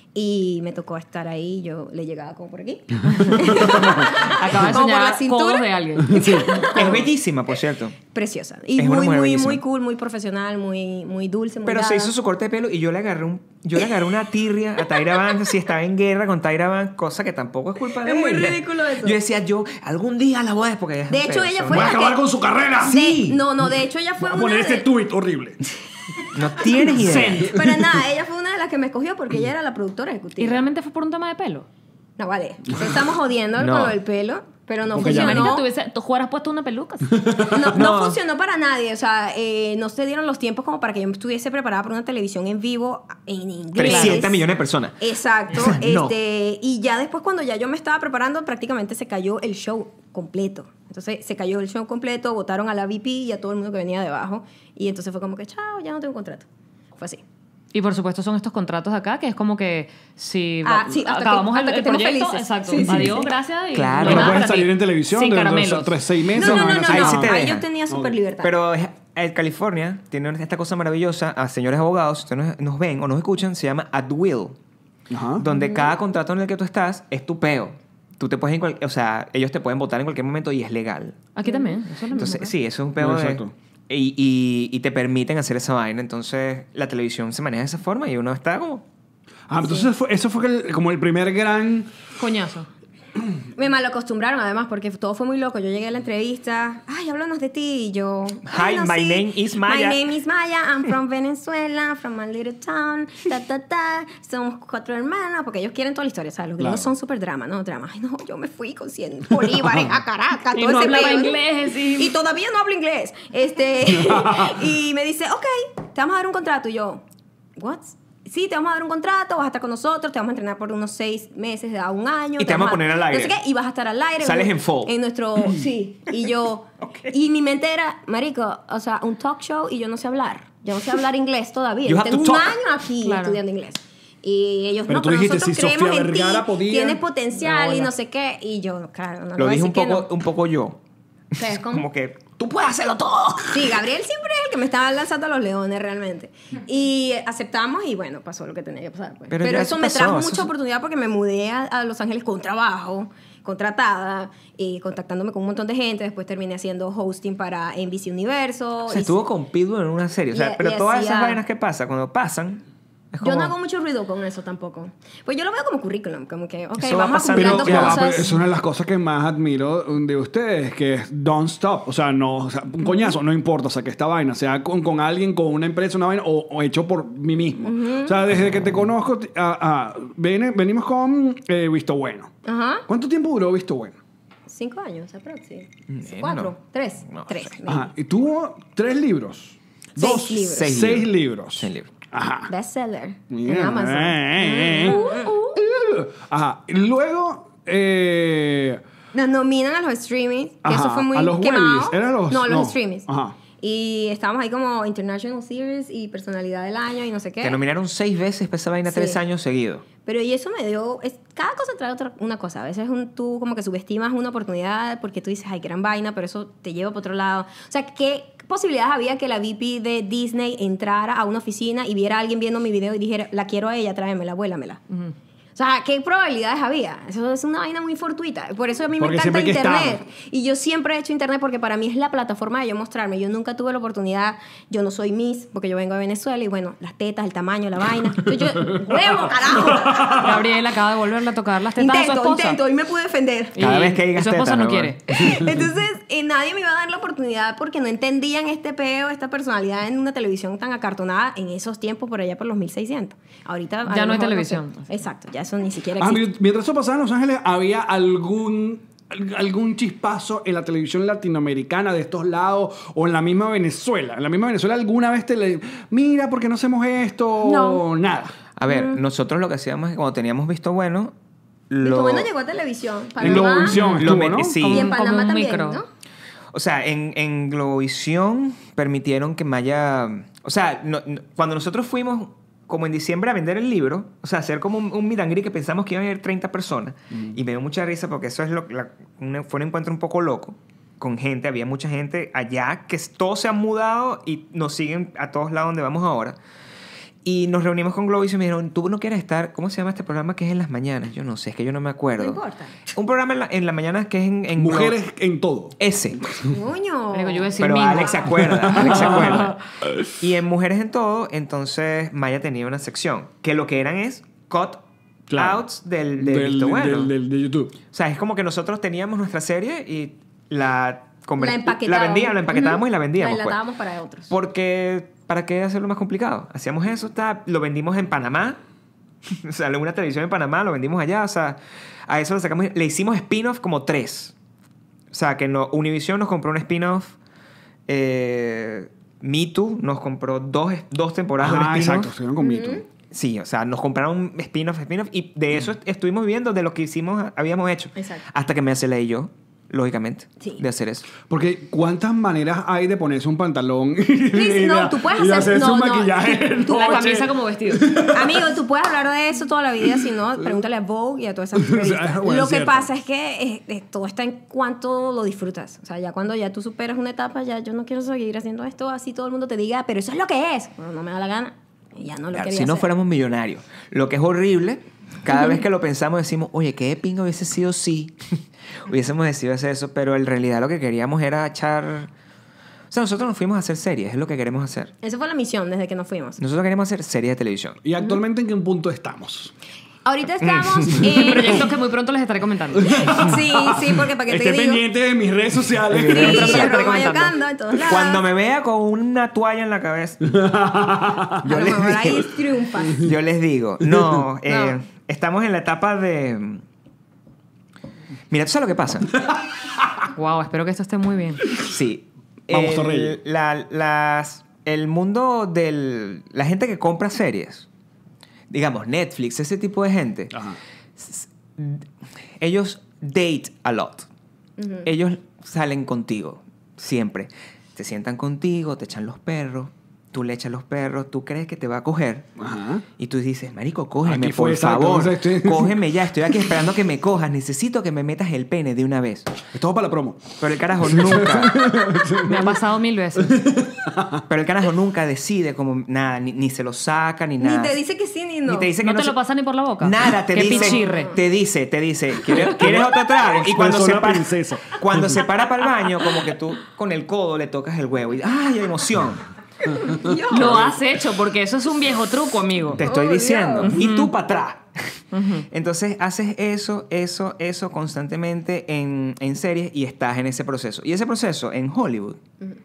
Y me tocó estar ahí, yo le llegaba como por aquí. Acaba de Como por la soñar cintura. codos de alguien. Es bellísima, por cierto. Preciosa. Y Es una muy, mujer muy, bellísima. muy cool, muy profesional, muy dulce, muy Pero dada. se hizo su corte de pelo y yo le agarré una tirria a Tyra Banks si estaba en guerra con Tyra Banks, cosa que tampoco es culpa de Es muy ella. ridículo eso. Yo decía, algún día la voy a... Porque ella es De un hecho, pedazo. ella fue Voy a la acabar que- con su carrera. Sí. No, de hecho ella fue Voy a una poner este de... tuit horrible. No tienes idea. Pero nada, ella fue una de las que me escogió porque ella era la productora ejecutiva. ¿Y realmente fue por un tema de pelo? No, vale. Estamos jodiendo No. con lo del pelo, pero no Porque ya funcionó. Marica, tú hubieras puesto una peluca. No funcionó para nadie. O sea, no se dieron los tiempos como para que yo estuviese preparada para una televisión en vivo en inglés. 300 millones de personas. Exacto. No. Y ya después, cuando ya yo me estaba preparando, prácticamente se cayó el show completo. Entonces, se cayó el show completo, votaron a la VP y a todo el mundo que venía debajo. Y entonces fue como que, chao, ya no tengo contrato. Fue así. Y por supuesto son estos contratos acá, que es como que si Sí, hasta acabamos que- hasta el que estemos proyecto, felices. exacto, Sí, sí, adiós, sí. gracias. Y Claro. no hay Pero nada puedes para ti. salir en televisión Sin dentro de caramelos. 6 meses. No, Ahí sí te Ahí dejan. yo tenía súper libertad. Pero California tiene esta cosa maravillosa, a señores abogados, si ustedes nos ven o nos escuchan, se llama at will, Ajá. donde cada contrato en el que tú estás es tu peo. Tú te puedes, o sea, ellos te pueden votar en cualquier momento y es legal. Aquí también, eso es lo Entonces, mismo. sí, eso es un peo No, de... exacto. Y te permiten hacer esa vaina. Entonces, la televisión se maneja de esa forma y uno está como... Entonces eso fue como el primer gran... Coñazo. Me malacostumbraron además porque todo fue muy loco. Yo llegué a la entrevista, ay, háblanos de ti. Y yo, Hi, "Bueno, my sí. name is Maya." My name is Maya. I'm from Venezuela, from a little town. Somos 4 hermanos, porque ellos quieren toda la historia. O sea, los gringos Claro. son súper drama, ¿no? Drama. Ay, no, yo me fui con 100 bolívares a Caracas. Y todo no ese hablaba pedo. inglés, sí. Y todavía no hablo inglés. Y me dice, ok, te vamos a dar un contrato. Y yo, what? Sí, te vamos a dar un contrato, vas a estar con nosotros, te vamos a entrenar por unos 6 meses a un año. Y te vamos a poner al aire. No sé qué, y vas a estar al aire. Sales en Fall. En nuestro, sí. Y yo, y mi mente era, marico, o sea, un talk show y yo no sé hablar. Yo no sé hablar inglés todavía. You Yo have tengo to un talk. año aquí Claro. estudiando inglés. Y ellos, Pero no, tú pero dijiste, nosotros si creemos Sofía en ti, Vergara podía- tienes potencial y Hola. no sé qué. Y yo, claro, no le Lo voy a dije decir que no. un poco yo. ¿Qué? ¿Cómo? Como que tú puedes hacerlo todo. Sí, Gabriel siempre es el que me estaba lanzando a los leones realmente. Y aceptamos y bueno, pasó lo que tenía que pasar. Pues. Pero Pero ya eso eso me pasó, trajo eso mucha es- oportunidad porque me mudé a Los Ángeles con trabajo, contratada, y contactándome con un montón de gente. Después terminé haciendo hosting para NBC Universo. O sea, y- estuvo con Pitbull en una serie. O sea, Le- pero le todas esas hacía- vainas que pasan, cuando pasan, es Yo como... no hago mucho ruido con eso tampoco. Pues yo lo veo como currículum, como que, ok, Eso va vamos pasando. acumulando Pero, ya va, cosas. pero es una de las cosas que más admiro de ustedes, que es don't stop. O sea, no, o sea, un coñazo, no importa. O sea, que esta vaina sea con alguien, con una empresa, una vaina, o hecho por mí mismo. O sea, desde que te conozco, venimos con Visto Bueno. Ajá. ¿Cuánto tiempo duró Visto Bueno? 5 años, aproximadamente. Bueno, 4, 3. no 3. sé. Ajá. Y tuvo 3 libros. 6 libros. 6 libros. 6 libros. Ajá. Bestseller en Yeah. Amazon. Ajá. Y luego. Nos nominan a los streamings, que Ajá, eso fue muy a los quemado. Webbies, ¿eran los- No, no. los streamings. Ajá. Y estábamos ahí como International Series y Personalidad del Año y no sé qué. Que nominaron 6 veces para esa vaina Sí. 3 años seguidos. Pero y eso me dio... cada cosa trae una cosa. A veces tú como que subestimas una oportunidad porque tú dices, ay, qué gran vaina, pero eso te lleva para otro lado. O sea, ¿qué posibilidades había que la VP de Disney entrara a una oficina y viera a alguien viendo mi video y dijera, la quiero a ella, tráemela, vuélamela? O sea, ¿qué probabilidades había? Eso es una vaina muy fortuita. Por eso a mí Porque me encanta siempre hay que Internet. estar. Y yo siempre he hecho Internet porque para mí es la plataforma de yo mostrarme. Yo nunca tuve la oportunidad, yo no soy Miss, porque yo vengo de Venezuela y bueno, las tetas, el tamaño, la vaina. Entonces yo, ¡huevo, carajo! Gabriel acaba de volverle a tocar las tetas a su esposa. Intento, y me pude defender. Cada Y vez que digas su esposa teta, no mi quiere. Entonces, nadie me iba a dar la oportunidad porque no entendían este peo, esta personalidad en una televisión tan acartonada en esos tiempos, por allá por los 1600. Ahorita. a Ya lo no hay mejor televisión. sé. Exacto, ya eso ni siquiera Ah, existe. mientras eso pasaba en Los Ángeles, ¿había algún chispazo en la televisión latinoamericana de estos lados o en la misma Venezuela? ¿En la misma Venezuela alguna vez mira, ¿por qué no hacemos esto? No. Nada. A ver, nosotros lo que hacíamos es que cuando teníamos Visto Bueno... Visto Bueno llegó a televisión. En Panamá, Globovisión Lo estuvo, men- ¿no? sí. y en Como Panamá un también, micro. ¿no? O sea, en Globovisión permitieron que Maya... O sea, cuando nosotros fuimos como en diciembre a vender el libro, o sea, hacer como un meet and greet que pensamos que iban a ir 30 personas. Y me dio mucha risa porque eso es fue un encuentro un poco loco con gente. Había mucha gente allá que todos se han mudado y nos siguen a todos lados donde vamos ahora. Y nos reunimos con Globovisión y me dijeron, tú no quieres estar... ¿Cómo se llama este programa que es en las mañanas? Yo no sé, es que yo no me acuerdo. No importa. Un programa en la mañana que es en Mujeres en todo. Ese. Coño. Marico, yo iba a decir Pero Mingo. Alex se acuerda, Alex se acuerda. Y en Mujeres en Todo, entonces Maya tenía una sección que lo que eran es cut Claro. outs del Visto Bueno. de YouTube. O sea, es como que nosotros teníamos nuestra serie y la empaquetábamos. la empaquetábamos y la vendíamos. La pues. enlatábamos para otros. Porque, ¿para qué hacerlo más complicado? Hacíamos eso, lo vendimos en Panamá. O sea, una televisión en Panamá, lo vendimos allá. O sea, a eso le hicimos spin-off como 3. O sea, que Univision nos compró un spin-off. Me Too nos compró dos temporadas de un Ah, spin-off. exacto, estuvieron con Me Too. Sí, o sea, nos compraron spin-off, y de eso estuvimos viendo de lo que habíamos hecho. Exacto. Hasta que me aceleré yo, lógicamente, Sí. de hacer eso. Porque ¿cuántas maneras hay de ponerse un pantalón no, tú puedes y de hacer- hacerse un no, maquillaje? de tú- La noche? camisa como vestido. Amigo, tú puedes hablar de eso toda la vida, si no, pregúntale a Vogue y a todas esas revistas. Bueno, Lo que cierto. pasa es que todo está en cuánto lo disfrutas. O sea, ya cuando ya tú superas una etapa, ya yo no quiero seguir haciendo esto, así todo el mundo te diga, pero eso es lo que es. Bueno, no me da la gana. Y ya no lo Claro, quería si no hacer. fuéramos millonarios. Lo que es horrible, cada vez que lo pensamos decimos, oye, qué de pinga hubiese sido sí. Hubiésemos decidido hacer eso, pero en realidad lo que queríamos era echar... O sea, nosotros nos fuimos a hacer series, es lo que queremos hacer. Esa fue la misión desde que nos fuimos. Nosotros queremos hacer series de televisión. ¿Y actualmente en qué punto estamos? Ahorita estamos en... Proyectos que muy pronto les estaré comentando. Sí, porque para que te Esté digo... pendiente de mis redes sociales. Sí, Pronto les estaré arroba comentando. Mayocando en todos lados. Cuando me vea con una toalla en la cabeza, A lo mejor ahí triunfas. yo les digo, no, No. estamos en la etapa de... Mira, ¿tú sabes lo que pasa? Wow, espero que esto esté muy bien. Sí. Vamos, Torrey. El mundo de la gente que compra series, digamos Netflix, ese tipo de gente, Ajá. ellos date a lot. Ellos salen contigo, siempre. Te sientan contigo, te echan los perros. tú le echas los perros, tú crees que te va a coger. Ajá. Y tú dices, marico, cógeme, Aquí fue por exacto, favor. entonces, Cógeme ya, estoy aquí esperando que me cojas. Necesito que me metas el pene de una vez. Es todo para la promo. Pero el carajo nunca... Me ha pasado 1000 veces. Pero el carajo nunca decide como nada, ni se lo saca, ni nada. Ni te dice que sí ni no. Ni te dice que No te se- lo pasa ni por la boca. Nada, te Qué dice, pichirre. te dice, ¿quieres otro trago? Y cuando Expresó se, la para, princesa. cuando se para el baño, como que tú con el codo le tocas el huevo y ¡ay, emoción! Lo has hecho porque eso es un viejo truco, amigo. Te estoy Oh, diciendo. Dios. Y tú para atrás. Entonces haces eso constantemente en series y estás en ese proceso. Y ese proceso en Hollywood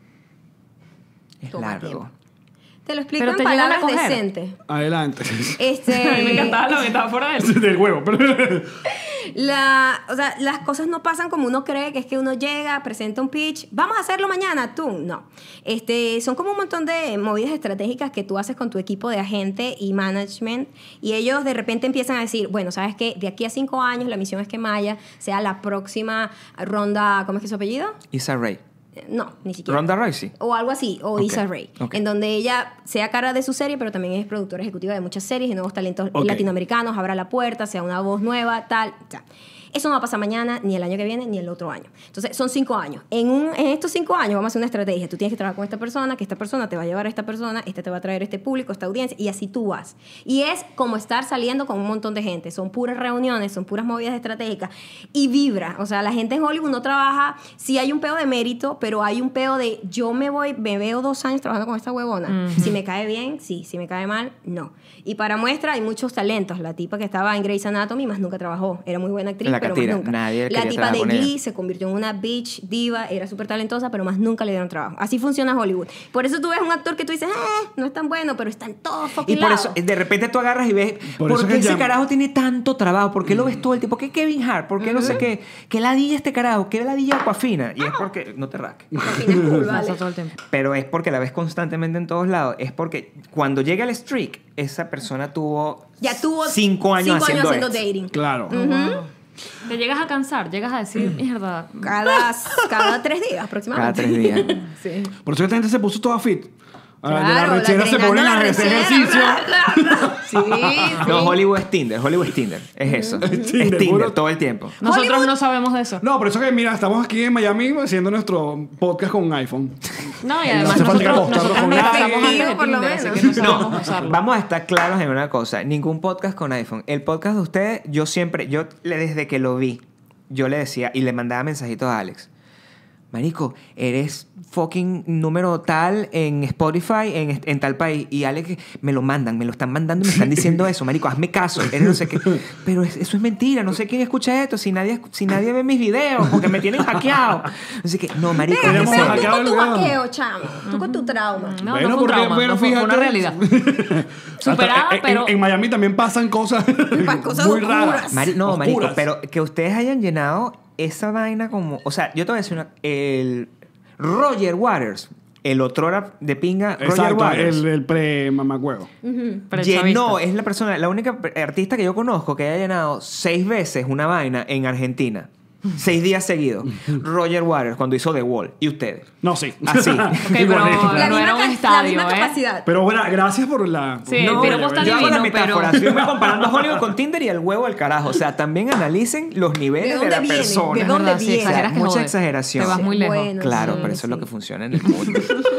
es Toma largo. tiempo. Te lo explico Pero en te llegan a palabras coger. decentes. Adelante. Me encantaba la metáfora de él. Del huevo. O sea, las cosas no pasan como uno cree, que es que uno llega, presenta un pitch, vamos a hacerlo mañana, tú. No. Son como un montón de movidas estratégicas que tú haces con tu equipo de agente y management, y ellos de repente empiezan a decir, bueno, ¿sabes qué? De aquí a 5 años la misión es que Maya sea la próxima ronda, ¿cómo es que es su apellido? Issa Rae. No, ni siquiera. Ronda Rousey. O algo así, o Ok, Issa Rae, ok. en donde ella sea cara de su serie, pero también es productora ejecutiva de muchas series y nuevos talentos Ok. latinoamericanos, abra la puerta, sea una voz nueva, tal, tal. Eso no va a pasar mañana, ni el año que viene, ni el otro año. Entonces, son 5 años. En estos 5 años vamos a hacer una estrategia. Tú tienes que trabajar con esta persona, que esta persona te va a llevar a esta persona, te va a traer este público, esta audiencia, y así tú vas. Y es como estar saliendo con un montón de gente. Son puras reuniones, son puras movidas estratégicas. Y vibra. O sea, la gente en Hollywood no trabaja... Sí hay un peo de mérito, pero hay un peo de... Yo me veo 2 años trabajando con esta huevona. Si me cae bien, sí. Si me cae mal, no. Y para muestra hay muchos talentos. La tipa que estaba en Grey's Anatomy más nunca trabajó. Era muy buena actriz, La pero catira, más nunca. nadie La quería tipa trabajar de con Glee ella. se convirtió en una bitch diva, era súper talentosa, pero más nunca le dieron trabajo. Así funciona Hollywood. Por eso tú ves un actor que tú dices, no es tan bueno, pero está en todos Y fucking por lados. eso, de repente tú agarras y ves, Por ¿por eso qué que ese llama- carajo tiene tanto trabajo? ¿Por qué lo ves todo el tiempo? ¿Por qué Kevin Hart? ¿Por qué no sé qué? ¿Qué ladilla este carajo? ¿Qué ladilla Aquafina? Y es porque, no te raques. Al fin es cool, Pasa vale. todo el tiempo. Pero es porque la ves constantemente en todos lados. Es porque cuando llega el streak, esa persona tuvo, Ya tuvo 5 años 5 haciendo esto. dating. Claro. Te llegas a cansar, llegas a decir, mierda. Cada 3 días Cada aproximadamente. 3 días. Sí. Por eso esta gente se puso toda fit. De la Claro, rechera se gringando ponen la a hacer rechera, ejercicio. bla, bla, bla. Sí, sí. No, Hollywood es Tinder. Hollywood es Tinder. Es eso. Es Tinder, Tinder puro- todo el tiempo. Nosotros Hollywood- no sabemos de eso. No, por eso que mira, estamos aquí en Miami haciendo nuestro podcast con un iPhone. No, y No además hace falta nosotros acostarnos con nos nadie. casamos antes de Por lo Tinder, así menos. que no sabemos No, usarlo. vamos a estar claros en una cosa. Ningún podcast con iPhone. El podcast de ustedes, desde que lo vi, yo le decía y le mandaba mensajitos a Alex. Marico, eres fucking número tal en Spotify en tal país. Y Alex, me lo están mandando y me están diciendo eso. Marico, hazme caso. Eres no sé qué. Pero eso es mentira. No sé quién escucha esto. Si nadie ve mis videos porque me tienen hackeado. Así que, no, marico. Venga, Tenemos pero hackeado tú con tu el lugar. hackeo, chamo. Tú con tu trauma. No, Bueno, no fue un porque- trauma, bueno, no fue fíjate. una realidad. Superada, Hasta pero... en Miami también pasan cosas, Cosas muy oscuras. raras. No, marico, Oscuras. pero que ustedes hayan llenado esa vaina como... O sea, yo te voy a decir el Roger Waters, el otro era de pinga, Roger Exacto, Waters, el pre-mamacuevo. pero llenó, chavista. es la única artista que yo conozco que haya llenado 6 veces una vaina en Argentina. 6 días seguidos. Roger Waters cuando hizo The Wall. ¿Y ustedes? No, sí. Así. Ok, pero Igualito. La no misma era un ca- la estadio, misma ¿eh? capacidad. Pero bueno, gracias por la... Sí, No, pero oye, vos oye, Yo hago la divino, pero- metáfora. Estoy comparando Hollywood con Tinder y el huevo al carajo. O sea, también analicen los niveles ¿De de, dónde la viene? persona. ¿De Es dónde verdad, sí, viene? exageras que Mucha jode. exageración. Te vas muy lejos. Bueno, Claro, sí, pero eso es lo sí. que funciona en el mundo.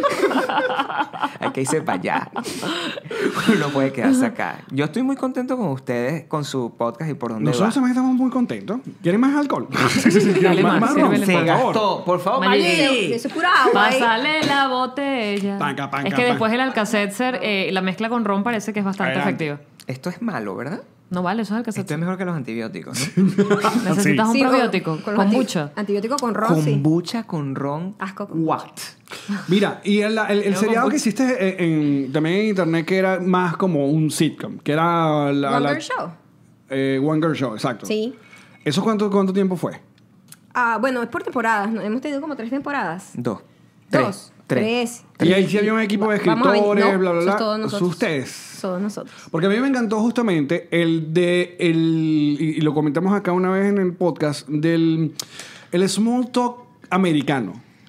Hay que irse para allá. Uno puede quedarse acá. Yo estoy muy contento con ustedes, con su podcast y por dónde Nosotros va. también estamos muy contentos. ¿Quieren más alcohol? Dale más, ron? sírvele, Se por favor. gastó. Por favor, Maggi. Maggi. Eso es pura agua. ¿eh? Pásale la botella. Panca, panca, es que panca. después el Alka-Seltzer, la mezcla con ron parece que es bastante Adelante. efectiva. Esto es malo, ¿verdad? No vale, eso es Esto Alka-Seltzer. es mejor que los antibióticos, ¿no? Necesitas un Sí, probiótico los kombucha. Antibiótico con ron, sí. Kombucha con ron. Asco con What? Mira, y el Yo seriado con que hiciste también en internet que era más como un sitcom, que era Wonder Show. One Girl Show, exacto. Sí. ¿Eso cuánto tiempo fue? Bueno, es por temporadas. ¿No? Hemos tenido como 3 temporadas. 2. 2. 3. Y ahí sí había un equipo de Vamos a ver, escritores, no, bla, bla, eso bla. es todos ¿Son nosotros. ustedes? Todos nosotros. Porque a mí me encantó justamente y lo comentamos acá una vez en el podcast, el small talk americano.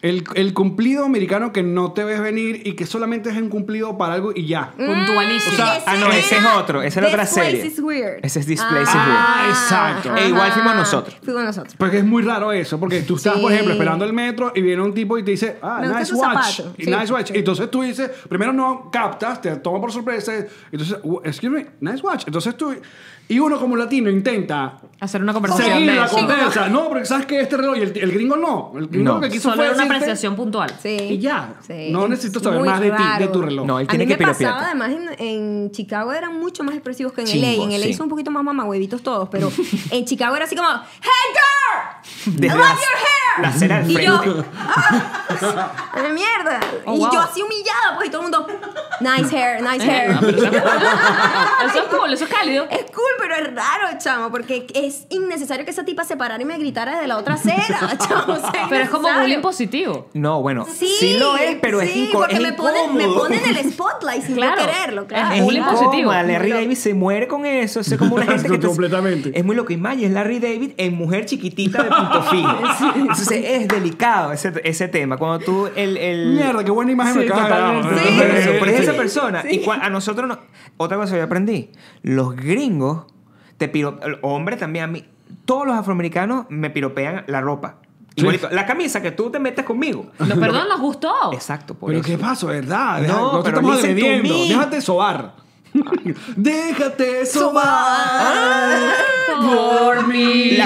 El cumplido americano que no te ves venir y que solamente es un cumplido para algo y ya. Puntualísimo. O sea, ese es otro. Esa es la otra serie. This Place is Weird. Ese es This Place is Weird. Exacto. E igual fuimos nosotros. Fuimos nosotros. Porque es muy raro eso, porque tú estás, Sí. por ejemplo, esperando el metro y viene un tipo y te dice, Me gusta nice tu watch. zapato. Y Sí. nice watch. Entonces tú dices, primero no captas, te toma por sorpresa. Entonces, excuse me, nice watch. Entonces tú, y uno como latino intenta Hacer una conversación seguir de la eso. conversa. No, porque sabes que este reloj y el gringo no. El gringo No. lo que quiso Solo fue era una decirte, apreciación puntual. Sí. Y ya. Sí. No necesito Es saber muy más de ti, de raro. tu reloj. No, él A tiene mí que me pasaba, piropearte. además, en Chicago eran mucho más expresivos que en Chimbo, LA. En LA sí. son un poquito más mamahuevitos todos, pero en Chicago era así como, ¡Hey, girl! Desde I love your hair! la acera al Y yo, frente. ¡a la mierda! Oh, y wow. yo así humillada, pues, y todo el mundo, nice hair, nice hair. Eso es cool, eso es cálido. Es cool, pero es raro, chamo, porque es innecesario que esa tipa se parara y me gritara desde la otra acera, chamo. O sea, Pero es como innecesario. bullying positivo. No, bueno, Sí, sí lo es, pero es, porque es me ponen incómodo. en el spotlight sin Claro. yo quererlo, claro. Es Es bullying incómodo. positivo. Larry David se muere con eso. Eso es como una gente que te- Completamente. Es muy loco. Y Maya es Larry David en mujer chiquitita de punto fijo. Entonces es delicado ese tema. Cuando tú Mierda, qué buena imagen me Sí, acabas de dar. totalmente. Sí. Pero es esa Sí. persona. Y a nosotros no. Otra cosa que yo aprendí. Los gringos te piropean. Hombres también a mí. Todos los afroamericanos me piropean la ropa. Igualito. La camisa que tú te metes conmigo. No, perdón, nos gustó. Exacto, por Pero eso. qué pasó, ¿verdad? No, te pero estamos listen to agrediendo. me. Déjate sobar. Déjate sobar por mí. La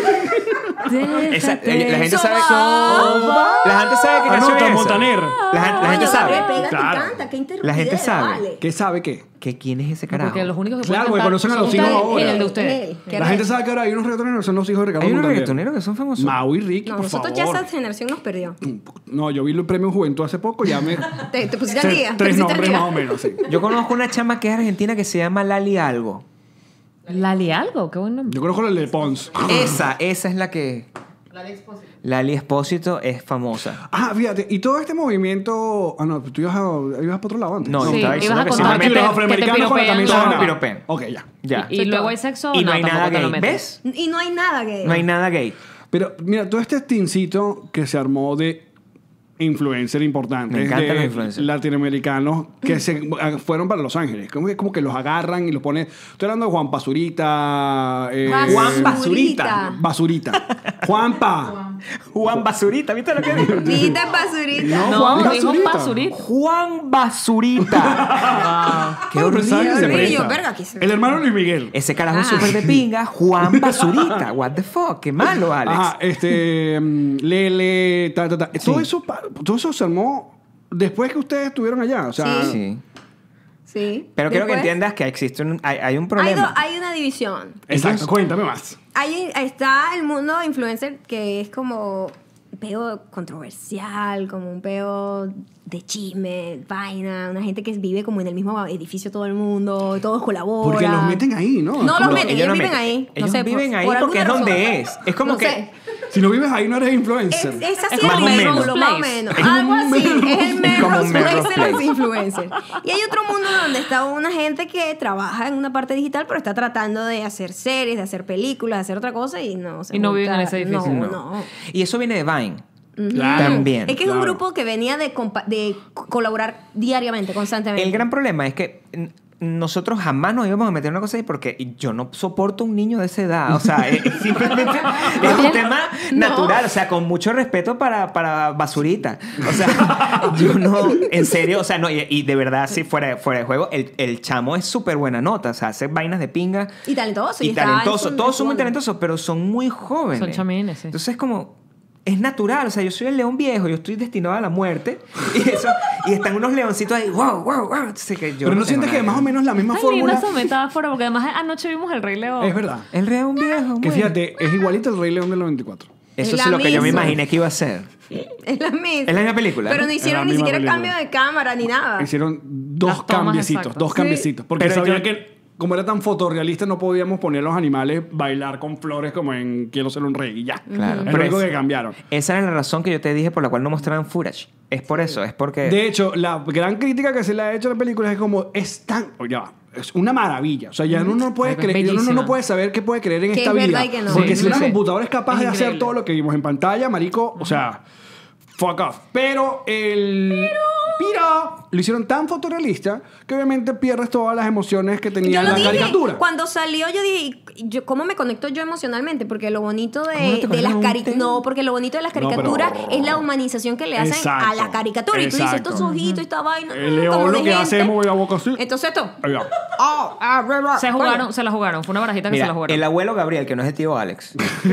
gente sabe. La gente sabe que canción Anota, es esa. Montaner. La gente Coño, sabe. Gabriel, pégate y Claro. canta, qué interrumpidera, La gente sabe. vale. ¿Qué sabe qué? ¿Que quién es ese carajo? Porque los únicos que Claro, pueden porque cantar conocen a los son hijos ustedes ahora. y el de ustedes. Él, que La era gente él. sabe que ahora hay unos reggaetoneros que son los hijos de Ricardo Hay unos Montaner. reggaetoneros que son famosos. Mau y Ricky, No, por nosotros favor. ya esa generación nos perdió. No, yo vi el premio Juventud hace poco, ya me... Te pusiste al día. te Tres pusiste al nombres día. más o menos, sí. Yo conozco una chama que es argentina que se llama Lali Algo. Lali algo, qué buen nombre. Yo conozco el de Pons. Esa es la que... Lali Espósito es famosa. Ah, fíjate, y todo este movimiento... Ah, no, tú ibas para otro lado antes. No, Sí, estaba diciendo ibas a que contar Aquí que los te- afroamericanos con la que te camisa Todos me ganada. piropean. Ok, ya. Ya. Y luego hay sexo. Y no hay tampoco nada te lo gay. metes. ¿Ves? Y no hay nada que... No hay nada gay. Pero mira, todo este tincito que se armó de influencer importantes, Me encantan de los influencers. latinoamericanos que se fueron para Los Ángeles. Como que los agarran y los ponen... Estoy hablando de Juan Pazurita. Juan Basurita. Basurita. Juanpa. Juan Basurita, ¿viste lo que dijo? Viste, basurita. No, No, Juan dijo Basurita. basurita. Juan Basurita. Qué Bueno, pero sabes que se horrible. presta. Verga, aquí se- El hermano Luis Miguel. Ese carajo es súper de pinga. Juan Basurita. What the fuck. Qué malo, Alex. Ajá, Lele, ta. Todo eso se armó después que ustedes estuvieron allá. O sea, Sí. Sí. Sí. Pero quiero que Después, entiendas que existe hay un Hay, problema. hay una división. exacto, cuéntame más. Está el mundo influencer que es como un peo controversial, como un peo de chisme, vaina, una gente que vive como en el mismo edificio todo el mundo, todos colaboran. Porque los meten ahí, ¿no? No Es los como- meten, ellos viven meten. ahí. Ellos no sé, viven ahí por porque es alguna donde razón. es. Es como No que... sé. Si no vives ahí, no eres influencer. Es así Es el más o Melrose, menos. más o menos. Es como Algo un así. Melrose. Es el Es como Melrose un Melrose Place de los Place. influencers. Y hay otro mundo donde está una gente que trabaja en una parte digital, pero está tratando de hacer series, de hacer películas, de hacer otra cosa y no se Y no viven junta. en ese edificio. No. Y eso viene de Vine. Claro. También. Es que es un Claro. grupo que venía de colaborar diariamente, constantemente. El gran problema es que nosotros jamás nos íbamos a meter en una cosa así porque yo no soporto un niño de esa edad. O sea, simplemente es un tema natural. O sea, con mucho respeto para Basurita. O sea, yo no... En serio, o sea, no. Y de verdad, sí, fuera de juego, el chamo es súper buena nota. O sea, hace vainas de pinga. Y talentoso. Y está en talentoso. su- Todos son muy en su- talentosos, pero son muy jóvenes. Son chamines, sí. Entonces es como... Es natural, o sea, yo soy el león viejo, yo estoy destinado a la muerte y están unos leoncitos ahí, wow. Entonces, que yo Pero no tengo sientes que nada. más o menos la misma Ay, linda fórmula. esa metáfora, porque además anoche vimos El Rey León. Es verdad. El león viejo. Que bueno. fíjate, es igualito el Rey León del 94. Eso Es es la lo que yo me misma. imaginé que iba a ser. Es la misma. Es la misma película, Pero ¿no? no Es hicieron la ni misma siquiera película. cambio de cámara ni nada. Hicieron dos Las tomas cambiecitos, exactas. dos Sí. cambiecitos. Porque Pero sabían yo- que como era tan fotorrealista no podíamos poner a los animales bailar con flores como en Quiero ser un rey y ya. Claro. Es lo Pero único es- que cambiaron. Esa era la razón que yo te dije por la cual no mostraban footage. Es por eso, es porque... De hecho, la gran crítica que se le ha hecho a la película es como es tan... Ya va, es una maravilla. O sea, ya uno no puede Ay, es creer, uno no bellísima. puede saber qué puede creer en Que esta es vida. verdad y que no. Porque Sí, si una sí. computadora es capaz Es de hacer increíble. todo lo que vimos en pantalla, marico, o sea, fuck off. Pero lo hicieron tan fotorrealista que obviamente pierdes todas las emociones que tenía Yo lo la dije, caricatura. cuando salió yo dije, ¿cómo me conecto yo emocionalmente? Porque lo bonito ¿Cómo no de te las conectas un caricaturas... tema? No, porque lo bonito de las No, pero- caricaturas es la humanización que le hacen Exacto, a la caricatura. Y tú dices, exacto. estos ojitos, esta vaina... El león como lo de que hace es gente. mover la boca así. Entonces esto... Ahí va. Se la jugaron. Fue una barajita que se Mira, la jugaron. el abuelo Gabriel, que no es el tío Alex.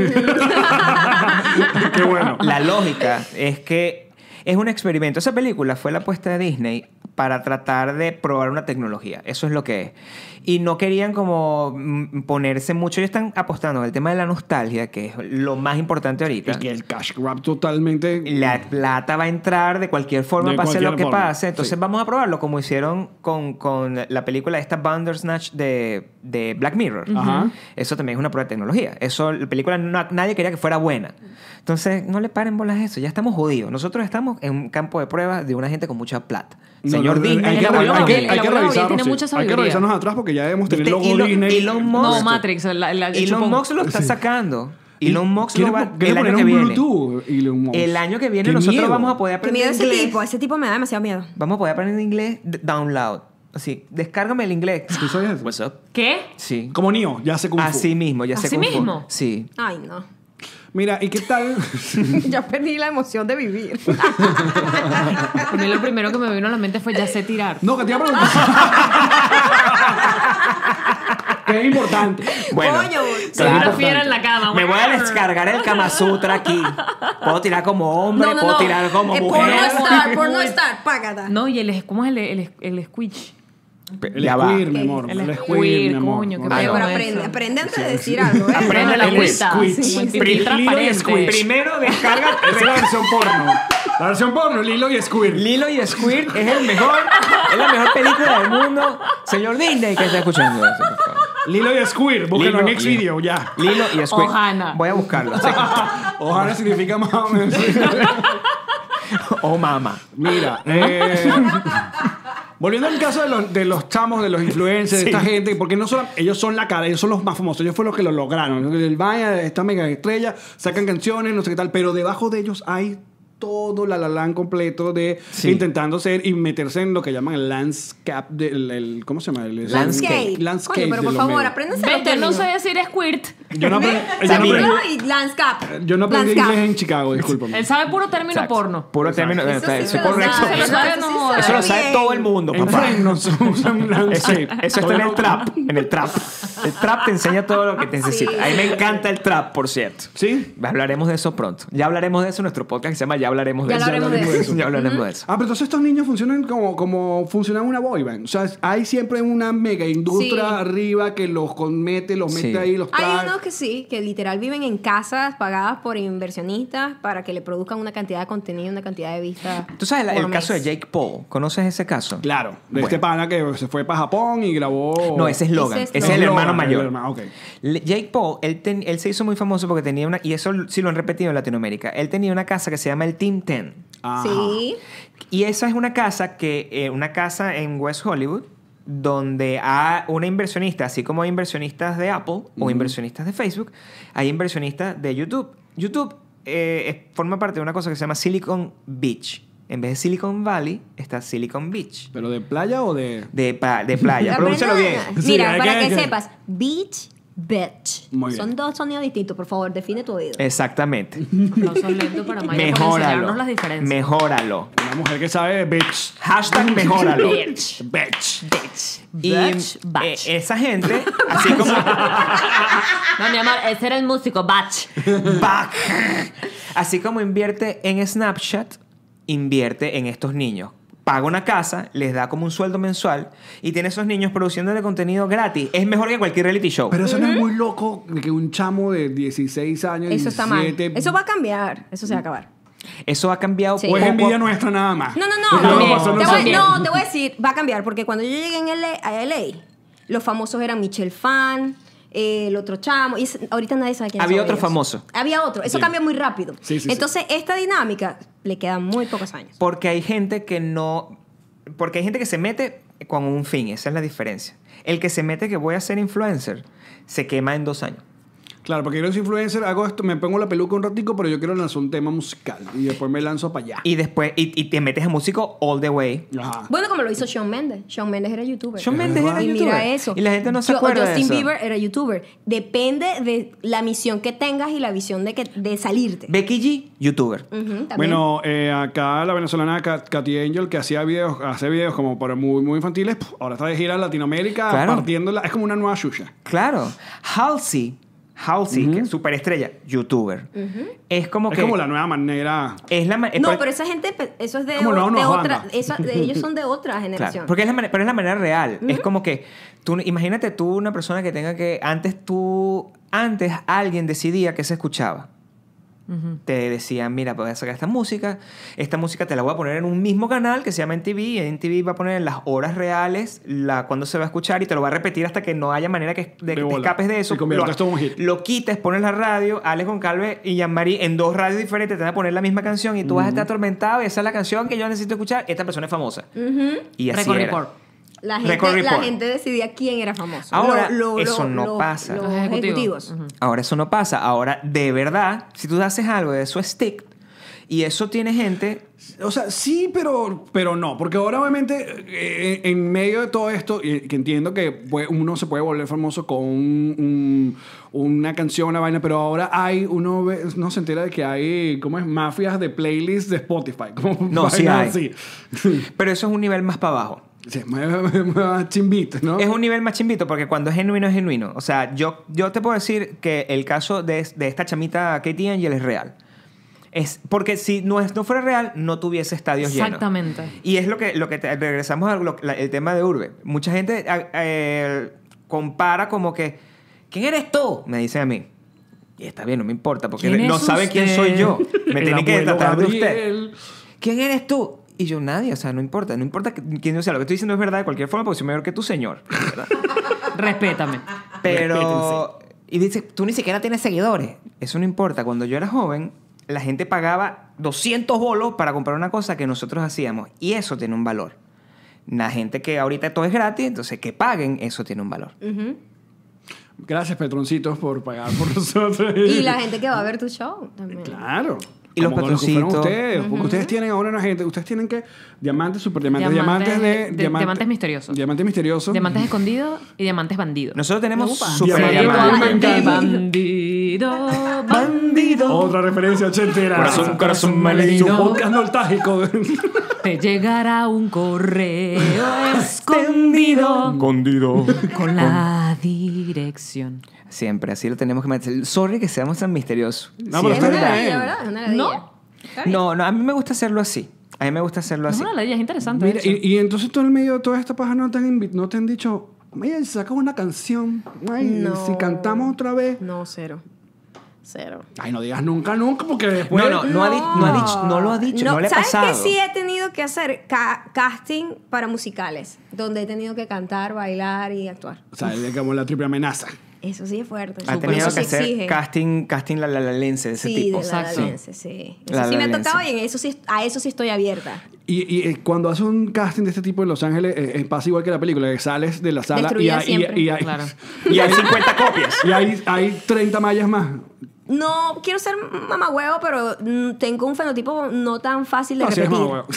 Qué bueno. La lógica es que es un experimento. Esa película fue la apuesta de Disney para tratar de probar una tecnología. Eso es lo que es. Y no querían como ponerse mucho. Ellos están apostando en el tema de la nostalgia, que es lo más importante ahorita. Y que el cash grab totalmente... La plata va a entrar de cualquier forma, De pase cualquier lo que forma, pase. Entonces sí. vamos a probarlo, como hicieron con la película esta Bandersnatch de Black Mirror. Ajá. Eso también es una prueba de tecnología. Eso, la película nadie quería que fuera buena. Entonces, no le paren bolas a eso. Ya estamos jodidos. Nosotros estamos en un campo de pruebas de una gente con mucha plata. Señor Disney. hay que, El abuelo hay que- Gabriel- hay el que abuelo Gabriel revisarnos, tiene sí. mucha Hay que sabiduría. revisarnos atrás porque ya debemos tener el ¿Viste? logo Disney. Elon Musk. No, Matrix. el Elon chupón. Musk lo está sacando. Elon Musk lo va ¿Quiere el año poner que un viene. Bluetooth, Elon Musk? El año que viene Qué nosotros miedo. vamos a poder Que aprender miedo ese inglés. tipo. Ese tipo me da demasiado miedo. Vamos a poder aprender inglés down loud. Así, descárgame el inglés. ¿Tú sabías eso? What's up? ¿Qué? Sí. Como Neo, ya sé Kung Fu. Así mismo, ya sé ¿Así Kung Fu. mismo? Sí. Ay, no. Mira, ¿y qué tal? Ya perdí la emoción de vivir. A mí lo primero que me vino a la mente fue ya sé tirar. No, que te iba a preguntar. Que es importante. Bueno, Coño, Soy una fiera en la cama. me voy a descargar el Kama Sutra aquí. Puedo tirar como hombre, puedo tirar como mujer. Porno star, págata. No, y ¿cómo es el squitch? El Ya va. squir, mi amor. El El squir, squir, mi amor. coño, qué Bueno. Pero bueno. aprende, aprende antes de decir algo. ¿eh? Aprende la el agüita. squitch. Sí, el Lilo pipí y transparente. squitch. Primero descarga Esa es la versión porno. La versión porno, Lilo y Squir. Lilo y Squirt es el mejor, es la mejor película del mundo. Señor Disney, que está escuchando eso, por favor. Lilo y Squir. Búsquenlo en Xvideo, ya. Lilo y Squirt. Ohana. Voy a buscarlo. Sí. Ojalá significa más o menos. Oh, mama. Mira, volviendo al caso de los chamos, de los influencers, de esta gente, porque no solo ellos son la cara, ellos son los más famosos, ellos fueron los que lo lograron. El Vaya, esta mega estrella, sacan canciones, no sé qué tal, pero debajo de ellos hay todo la land completo de Sí. intentando ser y meterse en lo que llaman el landscape, ¿cómo se llama? Landscape. Landscape Coño, pero de por los favor, medios. apréndense Ve, los yo no términos. sé decir squirt. Yo no aprendí, ¿Ve? yo no aprendí- Términos y landscape. yo no aprendí Landscape. inglés en Chicago, discúlpame. Él sabe puro término Exacto. porno. Puro término. Eso Eso sí es se lo correcto. sabe, Se lo sabe, no jodas. Eso lo sabe bien. todo el mundo, En papá. Friends no se usan Eso, landscape. eso está en el trap. En el trap. El trap te enseña todo lo que te necesitas. A mí me encanta el trap, por cierto. ¿Sí? Hablaremos de eso pronto. Ya hablaremos de eso en nuestro podcast que se llama Ya hablaremos de Ya eso. hablaremos de eso. Ya hablaremos de eso. Ah, pero entonces estos niños funcionan como funcionan una boy band. O sea, hay siempre una mega industria Sí. arriba que los mete Sí. ahí, los trae. Hay unos que sí, que literal viven en casas pagadas por inversionistas para que le produzcan una cantidad de contenido, una cantidad de vistas. Tú sabes el por caso de mes. Jake Paul. ¿Conoces ese caso? Claro, de Bueno. este pana que se fue para Japón y grabó... No, ese es Logan. Ese Ese es es el Logan, hermano mayor. ok. Jake Paul, él se hizo muy famoso porque tenía una... Y eso sí lo han repetido en Latinoamérica. Él tenía una casa que se llama el Team 10. Ajá. Sí. Y esa es una casa una casa en West Hollywood donde hay una inversionista, así como hay inversionistas de Apple o inversionistas de Facebook, hay inversionistas de YouTube. YouTube forma parte de una cosa que se llama Silicon Beach. En vez de Silicon Valley, está Silicon Beach. ¿Pero de playa o de...? De playa. Pronúncialo bien. Aprenda. Sí, Mira, hay para que- que sepas, beach, bitch. Muy bien. Son dos sonidos distintos, por favor, define tu oído. Exactamente. Aplausos lentos para Maya por Mejóralo. enseñarnos las diferencias. Mejóralo. Una mujer que sabe de bitch. Hashtag mejóralo. Bitch. Bitch. Y Bitch, batch. esa gente, así como... No, mi amor, ese era el músico, Batch. Back. Así como invierte en Snapchat, invierte en estos niños. Paga una casa, les da como un sueldo mensual y tiene esos niños produciéndole contenido gratis. Es mejor que cualquier reality show. Pero eso no es muy loco de que un chamo de 16 años, Eso está mal. 17... Eso va a cambiar. Eso se va a acabar. Eso ha cambiado Sí. O es poco a- envidia nuestra nada más. No, no, Porque no. luego También. pasó, no Te sé voy, qué. no, te voy a decir, va a cambiar. Porque cuando yo llegué a LA, los famosos eran Michelle Fan, el otro chamo. Y ahorita nadie sabe quién Había son otro ellos. famoso. Había otro. Eso Sí. cambia muy rápido. Sí, sí, sí. Entonces, esta dinámica le quedan muy pocos años. Porque hay gente que no... Porque hay gente que se mete con un fin. Esa es la diferencia. El que se mete que voy a ser influencer se quema en 2 años. Claro, porque yo soy influencer, hago esto, me pongo la peluca un ratico, pero yo quiero lanzar un tema musical y después me lanzo para allá. Y después, y te metes en músico all the way. Ajá. Bueno, como lo hizo Shawn Mendes. Shawn Mendes era youtuber. Shawn Mendes era Y youtuber. mira eso. Y la gente no se acuerda de Justin eso. Bieber era youtuber. Depende de la misión que tengas y la visión de salirte. Becky G, youtuber. Ujú, también. Bueno, acá la venezolana Katy Angel, que hace videos como para muy infantiles, ahora está de gira en Latinoamérica, Claro. partiéndola. Es como una nueva Xuxa. Claro. Halsey, que superestrella, youtuber. Es como Es que... como la nueva manera. Es la No, pero esa gente, eso es de Como no, otra. banda. Ellos son de otra Claro, generación. porque pero es la manera real. Es como que imagínate tú una persona que tenga que antes alguien decidía qué se escuchaba. Te decían, mira, voy a sacar esta música te la voy a poner en un mismo canal que se llama NTV, y NTV va a poner en las horas reales cuando se va a escuchar y te lo va a repetir hasta que no haya manera de que te bola. escapes de eso. Y conviertas esto en un hit. Lo quites, pones la radio, Alex Goncalves y Jean-Marie en 2 radios diferentes te van a poner la misma canción y tú vas a estar atormentado y esa es la canción que yo necesito escuchar, esta persona es famosa. Y así Record era. Report. La Record gente, Report. decidía quién era famoso. Ahora, eso no pasa. Los Los ejecutivos. ejecutivos. Ahora eso no pasa. Ahora, de verdad, si tú haces algo de eso stick y eso tiene gente... O sea, sí, pero no. Porque ahora, obviamente, en medio de todo esto, y que entiendo que uno se puede volver famoso con una canción, una vaina, pero ahora uno se entera de que hay, ¿cómo es? Mafias de playlists de Spotify. Como No, sí vainas hay. así. Pero eso es un nivel más para abajo. Sí, más chimbito, ¿no? Es un nivel más chimbito porque cuando es genuino, es genuino. O sea, yo te puedo decir que el caso de esta chamita Katy Angel es real. Es porque si no fuera real, no tuviese estadios llenos. Exactamente. Y es regresamos al tema de Urbe. Mucha gente compara como que, ¿quién eres tú? Me dicen a mí. Y está bien, no me importa, porque ¿Quién no es saben quién usted? soy yo. Me El tienen que abuelo tratar de usted. Gabriel. ¿Quién eres tú? Y yo, nadie, o sea, no importa quién yo sea. Lo que estoy diciendo es verdad de cualquier forma porque soy mayor que tú, señor. ¿Verdad? Respétame. Pero... Y dice, tú ni siquiera tienes seguidores. Eso no importa. Cuando yo era joven, la gente pagaba 200 bolos para comprar una cosa que nosotros hacíamos. Y eso tiene un valor. La gente que ahorita todo es gratis, entonces que paguen, eso tiene un valor. Gracias, Petroncitos, por pagar por nosotros. Y la gente que va a ver tu show también. Claro. Y los Como lo que fueron patroncitos. ustedes. Porque ustedes tienen ahora una gente. Ustedes tienen que. Diamantes, superdiamantes. Diamantes misteriosos. Diamantes misteriosos. Diamantes escondidos y diamantes bandidos. Nosotros tenemos Upa. super Diamante diamantes. Bandido, bandido. Otra referencia ochentera. Corazón Su malherido. podcast nostálgico. Te llegará un correo escondido Escondido. con la dirección. Siempre, así lo tenemos que meter. Sorry que seamos tan misteriosos. No, Sí, pero Es está una bien. ladilla, ¿verdad? Es una ladilla. No. Está bien. No, a mí me gusta hacerlo así. A mí me gusta hacerlo Es así. una ley, es interesante. Mira, de hecho. y entonces todo el medio de toda esta paja no te han dicho, oye, sacas una canción. Ay, No. si cantamos otra vez. No, cero. Ay, no digas nunca, porque después. No lo ha dicho, no le ha ¿Sabes pasado. qué sí he tenido que hacer? Casting para musicales, donde he tenido que cantar, bailar y actuar. O sea, es como la triple amenaza. Eso sí es fuerte. Ha Por tenido eso que sí hacer exige. casting la lense de ese Sí, tipo. de la Exacto. Lalense, sí. Eso La sí me ha Lalense. tocado y a eso sí estoy abierta. Y cuando haces un casting de este tipo en Los Ángeles, pasa igual que la película, que sales de la sala Destruida siempre. y hay, Claro. Y hay 50 copias. y hay 30 mallas más. No quiero ser mamagüevo, pero tengo un fenotipo no tan fácil de Así es, repetir. mamá, huevo.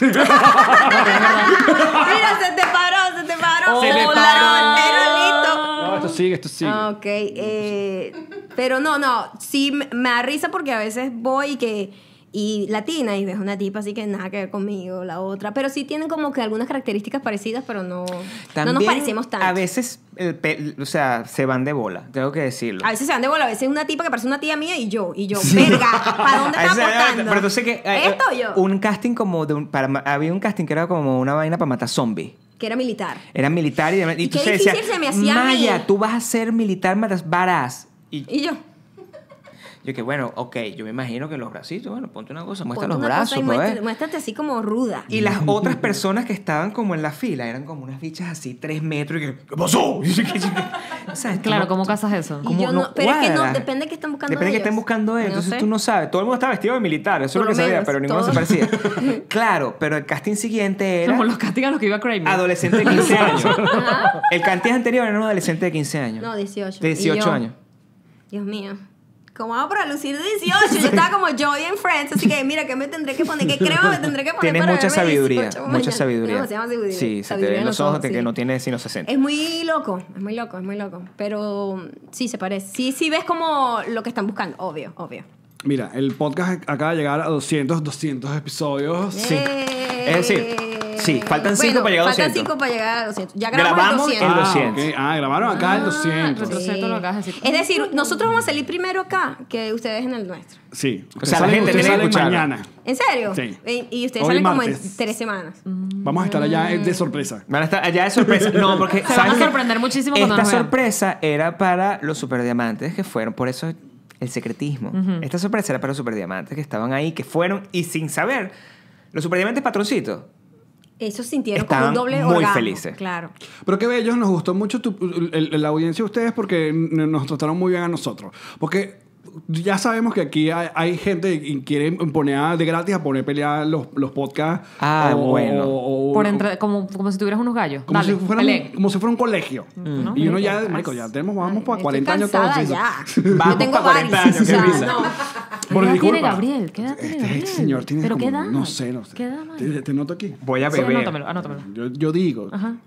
Mira, se te paró. Se te Hola, pero listo. No, esto sigue. Ok, pero no, sí me da risa porque a veces voy y latina y ves una tipa así que nada que ver conmigo, la otra, pero sí tienen como que algunas características parecidas, pero no nos parecemos tanto. A veces, o sea, se van de bola, tengo que decirlo. A veces se van de bola, a veces una tipa que parece una tía mía y yo, verga, ¿para dónde A está veces- apostando? Pero entonces que ¿Esto o yo? un casting como había un casting que era como una vaina para matar zombies. Que era militar. Era militar y Y entonces qué decía, difícil se me hacía a mí. Maya, tú vas a ser militar, matas varas. Y Y yo, yo que bueno, ok, yo me imagino que los bracitos, bueno, ponte una cosa, muestra ponte los una cosa brazos, y pues. muéstrate así como ruda. Y las otras personas que estaban como en la fila eran como unas bichas así, 3 metros y que, ¿qué pasó? Y yo que- o sea, Claro, tú ¿cómo casas eso? Y yo no, pero es que no, cuadra. depende de qué están buscando Depende de qué ellos. estén buscando ellos. No Entonces sé. tú no sabes. Todo el mundo está vestido de militar. Eso es Por lo que lo sabía, menos, pero ninguno todo. se parecía. Claro, pero el casting siguiente era Como los castigan los que iba a Kramer. adolescente de 15 años. El casting anterior era un adolescente de 15 años. No, 18. De 18 Y yo, años. Dios mío. como vamos para lucir de 18, yo estaba como Joey en Friends, así que mira, ¿qué me tendré que poner? ¿Qué creo que me tendré que poner Tienes para mucha verme sabiduría, 18 mucha mañana? sabiduría. Demasiada sabiduría. Sí, se te Sabiduría ven en los ojos de que sí. no tienes sino 60. Es muy loco, es muy loco, es muy loco. Pero sí se parece. Sí ves como lo que están buscando, obvio. Mira, el podcast acaba de llegar a 200 episodios. Sí. Es decir, sí, faltan 5 para llegar a 200. Faltan 5 para llegar a 200. Ya grabamos el Grabamos 200. el 200. Ok. Grabaron acá el 200. retrocedo lo acabas de decir. Es decir, nosotros vamos a salir primero acá que ustedes en el nuestro. Sí. O sea, la gente ustedes tiene que salen escucharlo. mañana. ¿En serio? Sí. Y ustedes Hoy salen como martes. en 3 semanas. Vamos a estar allá de sorpresa. Van a estar allá de sorpresa. No, porque Se van a ¿sabes qué? sorprender muchísimo cuando Esta nos vean. sorpresa era para los superdiamantes que fueron, por eso el secretismo. Esta sorpresa era para los superdiamantes que estaban ahí, que fueron y sin saber. Los superdiamantes patroncitos. Eso sintieron como Estaban un doble muy orgasmo. felices. Claro. Pero qué bellos, nos gustó mucho la audiencia de ustedes porque nos trataron muy bien a nosotros. Porque ya sabemos que aquí hay gente que quiere poner de gratis a poner pelear los podcasts. Bueno. Como si tuvieras unos gallos. Como, Dale, si fuera peleen. como si fuera un colegio. Y uno ya, ¿qué marico, pasa? ya tenemos, vamos para Estoy 40 años todos. cansada sí. ya. Vamos Yo tengo pa' 40 varios. años, qué o sea, risa. no. ¿Qué edad disculpa. tiene Gabriel? ¿Qué edad tiene Gabriel? Este señor tiene ¿Pero como, qué edad? no sé. ¿Qué edad, man? Te noto aquí. Voy a Sí, beber. anótamelo. Yo digo. Ajá.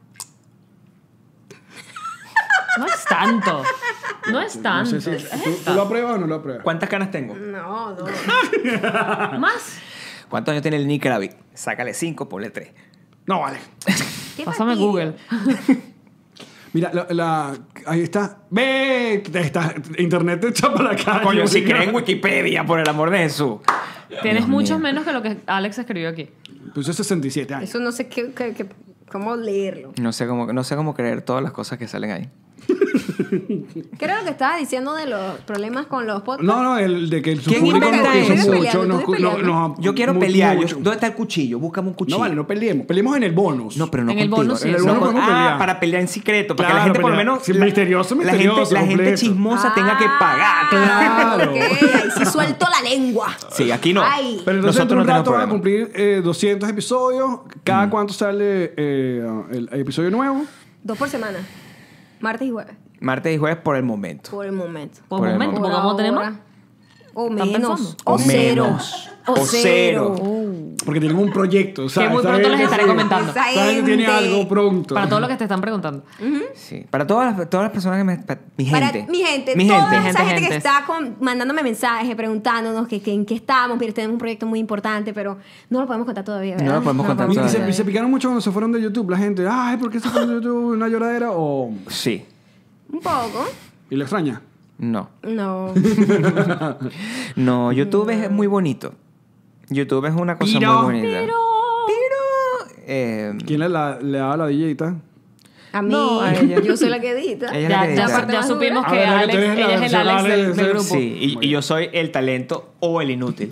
No es tanto. No es No tanto. sé si, Es ¿tú esta. lo apruebas o no lo apruebas? ¿Cuántas canas tengo? No. Más. ¿Cuántos años tiene el Nick Krabi? Sácale 5, ponle 3. No, vale. Qué Pásame fastidio. Google. Mira, ahí está. Ve, está, internet te echa para acá. Coño, si creen Wikipedia, por el amor de Jesús. Tienes Dios muchos mío. menos que lo que Alex escribió aquí. Puse 67 años. Eso no sé cómo leerlo. No sé cómo creer todas las cosas que salen ahí. ¿Qué era lo que estabas diciendo de los problemas con los podcasts? No, el de que su ¿Quién público inventa nos quiso eso? mucho. Estoy peleando. Yo quiero mucho, pelear. mucho. ¿Dónde está el cuchillo? Búscame un cuchillo. No vale, no peleemos. Peleemos en el bonus. No, pero no En el contigo. bonus sí, En el sí. bonus Podemos pelear. para pelear en secreto. Para Claro, que la gente por lo pelear. menos... Sí, misterioso, la gente completo. chismosa tenga que pagar. Claro. Ok, ahí sí suelto la lengua. Sí, aquí no. Ay. Pero entonces Nosotros en un no tenemos rato van a problema. cumplir 200 episodios. ¿Cada cuánto sale el episodio nuevo? 2 por semana. Martes y jueves. Martes y jueves por el momento. Por el momento. Por Por el momento, momento. porque como tenemos. ahora. O ¿Están menos. pensando? O O cero. menos. O O cero. cero. Porque tienen un proyecto. ¿sabes? Que muy pronto les estaré comentando. Esa Esa gente tiene gente. algo pronto. Para todo lo que te están preguntando. Sí. Para todas las personas que me... Mi gente. Para mi gente, Mi toda gente. esa gente que gente. está mandándome mensajes, preguntándonos que en qué estamos. Mira, tenemos un proyecto muy importante, pero no lo podemos contar todavía, ¿verdad? No lo podemos contar Y todavía. se picaron mucho cuando se fueron de YouTube. La gente, ay, ¿por qué se fueron de YouTube? ¿Una lloradera? O... Sí. Un poco. ¿Y le extraña? No. No. No, YouTube es muy bonito. YouTube es una cosa Pero- muy bonita. Pero... ¿Quién le daba la DJita? A mí, No, a ella. yo soy la que edita. Ella es la que edita. Ya supimos Ah, que ¿verdad que Alex, tú eres la ella es el versión Alex Alex del del- grupo. Sí, y yo soy el talento o el inútil.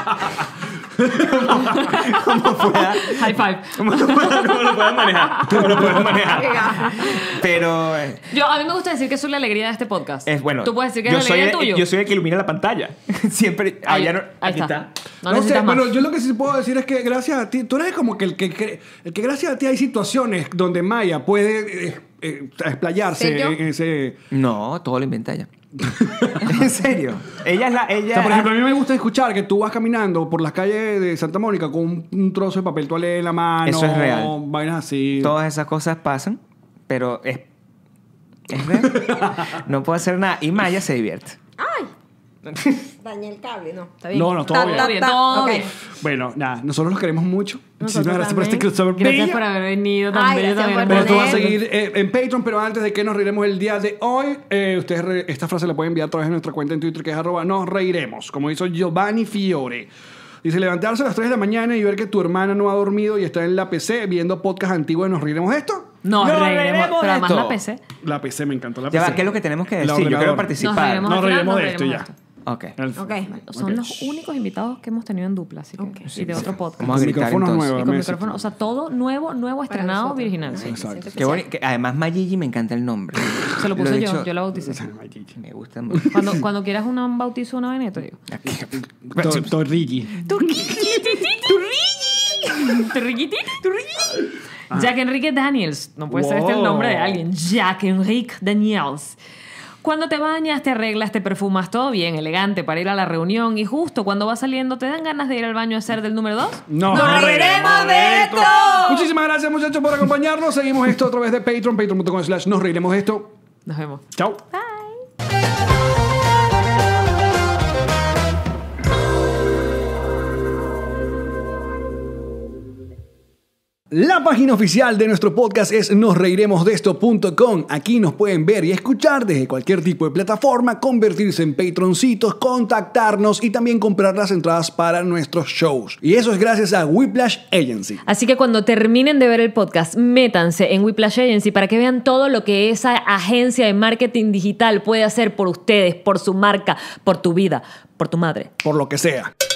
como pueda, High five. como lo pueda manejar. Como lo pueda manejar. Pero A mí me gusta decir que soy la alegría de este podcast. es bueno. Tú puedes decir que es la soy alegría tuyo. Yo soy el que ilumina la pantalla. Siempre. Ahí- Allá no, ahí aquí está. No No sé, necesitas más. bueno, yo lo que sí puedo decir es que gracias a ti, tú eres como que el que gracias a ti hay situaciones donde Maya puede explayarse ¿Ser yo? en ese... No, todo lo inventa ella. En serio. Ella es la. O sea, por ejemplo, a mí me gusta escuchar que tú vas caminando por las calles de Santa Mónica con un trozo de papel toalé en la mano. Eso es real. Vainas así. Todas esas cosas pasan, pero es real. No puedo hacer nada. Y Maya se divierte. ¡Ay! Dañé el cable, no. Está bien. No, no, todo bien. Todo bien, todo Ok. bien. Bueno, nada, nosotros los queremos mucho. Muchísimas Nosotros gracias por este también. crossover. Gracias bello. por haber venido tan Ay, bello gracias también. por Pero esto va a Poner. seguir en Patreon, pero antes de que nos reiremos el día de hoy, ustedes esta frase la pueden enviar a través de nuestra cuenta en Twitter, que es @nos reiremos, como hizo Giovanni Fiore. Dice, levantarse a las 3 de la mañana y ver que tu hermana no ha dormido y está en la PC viendo podcast antiguos de Nos reiremos de esto. Nos Nos reiremos. reiremos Pero de además esto. la PC. La PC me encantó, la Ya PC. va, ¿qué es lo que tenemos que El decir? Yo quiero ordenador. participar. Nos reiremos. Nos al final, reiremos nos de esto reiremos ya. de Ok. Ok. Son los únicos invitados que hemos tenido en dupla, así que, y de otro podcast. Vamos a Con gritar micrófonos entonces. nuevos. Y con Messi. micrófono, o sea, todo nuevo, estrenado, nosotros. virginal. Sí. Exacto. Qué bonito. Además, Mayigi me encanta el nombre. Se lo puse he yo, dicho- yo la bauticé. Me gusta mucho. Cuando quieras un bautizo, una Veneto, digo. Torrigi. Jack Enrique Daniels. No puede ser este el nombre de alguien. Jack Enrique Daniels. cuando te bañas, te arreglas, te perfumas, todo bien, elegante para ir a la reunión y justo cuando vas saliendo te dan ganas de ir al baño a hacer del número 2. ¡Nos reiremos de esto! Muchísimas gracias, muchachos, por acompañarnos. Seguimos esto a través de Patreon, patreon.com/nos reiremos de esto. Nos vemos. Chao. La página oficial de nuestro podcast es nosreiremosdeesto.com. Aquí nos pueden ver y escuchar desde cualquier tipo de plataforma, convertirse en patroncitos, contactarnos y también comprar las entradas para nuestros shows. Y eso es gracias a Whiplash Agency. Así que cuando terminen de ver el podcast, métanse en Whiplash Agency para que vean todo lo que esa agencia de marketing digital puede hacer por ustedes, por su marca, por tu vida, por tu madre. Por lo que sea.